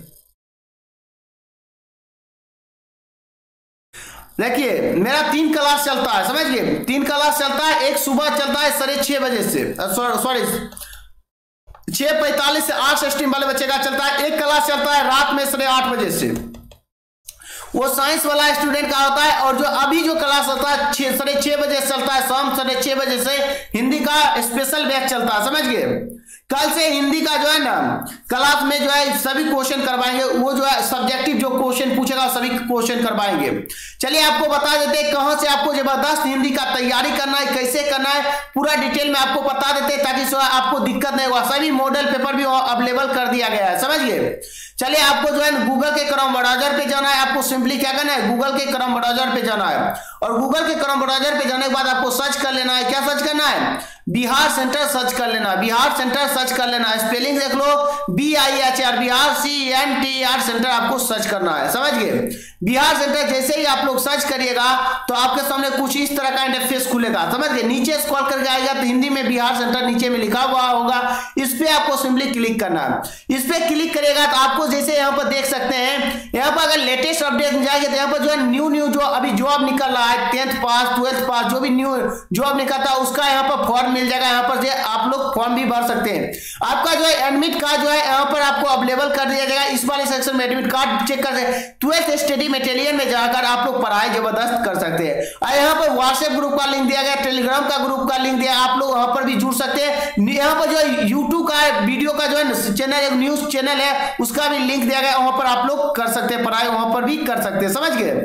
देखिए मेरा तीन क्लास चलता है, समझ गए, तीन क्लास चलता है। एक सुबह चलता है साढ़े छह बजे से, सॉरी छह पैंतालीस से आठ स्ट्रीम वाले बच्चे का चलता है। एक क्लास चलता है रात में साढ़े आठ बजे से, वो साइंस वाला स्टूडेंट का होता है। और जो अभी जो क्लास होता है छह साढ़े छह बजे चलता है, शाम साढ़े छह बजे से हिंदी का स्पेशल बैच चलता है। समझ गए। कल से हिंदी का जो है ना क्लास में जो है सभी क्वेश्चन करवाएंगे। वो जो है सब्जेक्टिव जो क्वेश्चन पूछेगा सभी क्वेश्चन करवाएंगे। चलिए आपको बता देते हैं कहां से आपको जबरदस्त हिंदी का तैयारी करना है, कैसे करना है, पूरा डिटेल में आपको बता देते हैं, ताकि आपको दिक्कत नहीं होगा। सभी मॉडल पेपर भी अवेलेबल कर दिया गया है। समझ गए। चलिए आपको जो है गूगल के क्रोम ब्राउजर पे जाना है। आपको सिंपली क्या करना है, गूगल के क्रोम ब्राउजर पे जाना है, और गूगल के क्रोम ब्राउजर पे जाने के बाद आपको सर्च कर लेना है। क्या सर्च करना है, बिहार सेंटर सर्च कर लेना। बिहार सेंटर सर्च कर लेना, स्पेलिंग देख लो, B I H R, Bihar C N T R centre आपको सर्च करना है। समझ गए। बिहार सेंटर जैसे ही आप लोग सर्च करिएगा तो आपके सामने कुछ इस तरह का इंटरफेस खुलेगा। समझ गए। नीचे स्क्रॉल करके आएगा तो हिंदी में बिहार सेंटर नीचे में लिखा हुआ होगा, इस पे आपको सिंपली क्लिक करना है। इस पे क्लिक करिएगा तो आपको जैसे यहाँ पर देख सकते हैं, यहाँ पर अगर लेटेस्ट अपडेट जाएंगे तो यहाँ पर जो है न्यू न्यू जो अभी जॉब निकल रहा है, टेंथ पास ट्वेल्थ पास जो भी न्यू जॉब निकलता है उसका यहाँ पर फॉर्म मिल जाएगा। यहाँ पर आप लोग फॉर्म भी भर सकते हैं। आपका जो है एडमिट कार्ड जो है यहाँ पर आपको अवेलेबल कर दिया जाएगा। इस वाले सेक्शन में एडमिट कार्ड चेक कर सकते हैं। ट्वेल्थ स्टडी मटेरियल में जाकर आप लोग पढ़ाई जबरदस्त कर सकते हैं। और यहाँ पर व्हाट्सएप ग्रुप का लिंक दिया गया, टेलीग्राम का ग्रुप का लिंक दिया, आप लोग वहां पर भी जुड़ सकते हैं। यहाँ पर जो है यूट्यूब का वीडियो का जो है चैनल, एक न्यूज चैनल है, उसका भी लिंक दिया गया, वहां पर आप लोग कर सकते हैं, पढ़ाई वहां पर भी कर सकते हैं, समझ गए,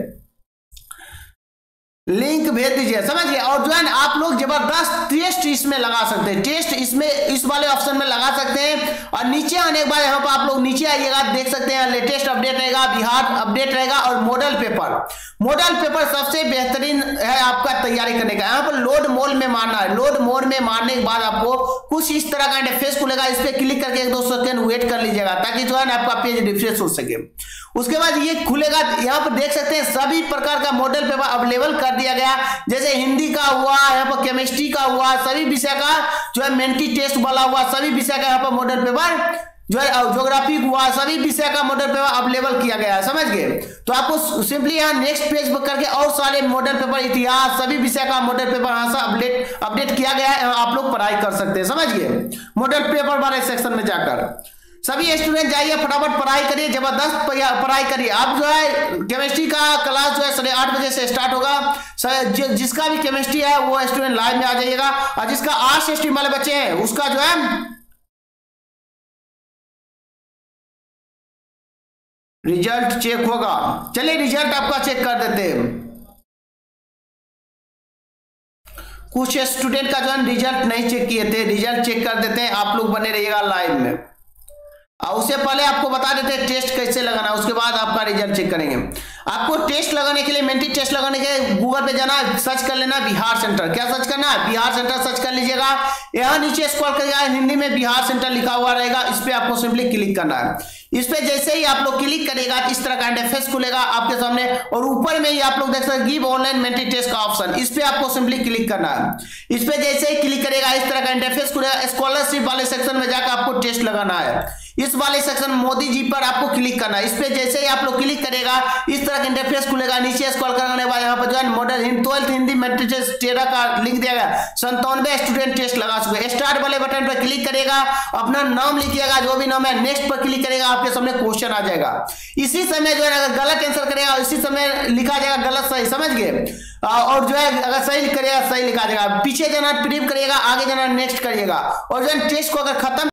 लिंक भेज दीजिए, समझ गए। और जो है ना आप लोग जबरदस्त टेस्ट इसमें लगा सकते हैं, टेस्ट इसमें इस वाले ऑप्शन में लगा सकते हैं। और नीचे आने के बाद यहाँ पर आप लोग नीचे आइएगा, देख सकते हैं लेटेस्ट अपडेट रहेगा, बिहार अपडेट रहेगा और मॉडल पेपर। मॉडल पेपर सबसे बेहतरीन है आपका तैयारी करने का। यहाँ पर लोड मोड में मारना है, लोड मोड में मारने के बाद आपको कुछ इस तरह का इंटरफेस खुलेगा, इस पर क्लिक करके एक दो सेकंड वेट कर लीजिएगा ताकि जो है ना आपका पेज रिफ्रेश हो सके। उसके बाद ये खुलेगा, यहाँ पर देख सकते हैं सभी प्रकार का मॉडल पेपर अवेलेबल कर दिया गया, जैसे हिंदी का हुआ, यहाँ पर केमिस्ट्री का हुआ, सभी विषय का जो है मेंटी टेस्ट वाला हुआ, सभी विषय का यहाँ पर मॉडल पेपर जो है ज्योग्राफी हुआ, सभी विषय का मॉडल पेपर अवेलेबल किया गया है, समझ गए। तो आपको सिंपली यहाँ नेक्स्ट पेज पर करके और सारे मॉडल पेपर, इतिहास, सभी विषय का मॉडल पेपर यहाँ से अपडेट अपडेट किया गया है, आप लोग पढ़ाई कर सकते हैं, समझ गए। मॉडल पेपर वाले सेक्शन में जाकर सभी स्टूडेंट जाइए, फटाफट पढ़ाई करिए, जबरदस्त पढ़ाई करिए। अब जो है केमिस्ट्री का क्लास जो है साढ़े आठ बजे से स्टार्ट होगा, जिसका भी केमिस्ट्री है वो स्टूडेंट लाइव में आ जाइएगा, और जिसका आर्ट्स स्ट्रीम वाले बच्चे हैं उसका जो है रिजल्ट चेक होगा। चलिए रिजल्ट आपका चेक कर देते हैं। कुछ स्टूडेंट का जो है रिजल्ट नहीं चेक किए थे, रिजल्ट चेक कर देते हैं, आप लोग बने रहिएगा लाइव में। और उससे पहले आपको बता देते हैं टेस्ट कैसे लगाना, उसके बाद आपका रिजल्ट चेक करेंगे। आपको टेस्ट लगाने के लिए, मेंटी टेस्ट लगाने के लिए गूगल पे जाना, सर्च कर लेना बिहार सेंटर। क्या सर्च करना है? बिहार सेंटर सर्च कर लीजिएगा। यहाँ नीचे स्क्रॉल करिएगा, हिंदी में बिहार सेंटर लिखा हुआ रहेगा, इस पे आपको सिंपली क्लिक करना है। इस पे जैसे ही आप लोग क्लिक करेगा इस तरह का इंटरफेस खुलेगा आपके सामने, और ऊपर में ही आप लोग देख सकते हैं गिव ऑनलाइन मेंटी टेस्ट का ऑप्शन, इस पे आपको सिंपली क्लिक करना है। इस पे जैसे ही क्लिक करेगा इस तरह का इंटरफेस खुलेगा। स्कॉलरशिप वाले सेक्शन में जाकर आपको टेस्ट लगाना है, इस वाले सेक्शन मोदी जी पर आपको क्लिक करना है। इस पे जैसे ही आप लोग क्लिक करेगा इस तरह का इंटरफेस खुलेगा। नीचे स्क्रॉल करने के बाद यहाँ पर जो है model twelfth Hindi mentee test तेरह का लिंक दिया गया, संतानवे स्टूडेंट टेस्ट लगा चुके। स्टार्ट वाले बटन पर क्लिक करेगा, अपना नाम लिखिएगा, जो भी नाम है, नेक्स्ट पर क्लिक करेगा, आपके सामने क्वेश्चन आ जाएगा। इसी समय जो है अगर गलत आंसर करेगा इसी समय लिखा जाएगा गलत सही, समझ गए। और जो है अगर सही करेगा सही लिखा जाएगा, पीछे जाना प्रीव्यू करिएगा, आगे जाना नेक्स्ट करिएगा। और जो है टेस्ट को अगर खत्म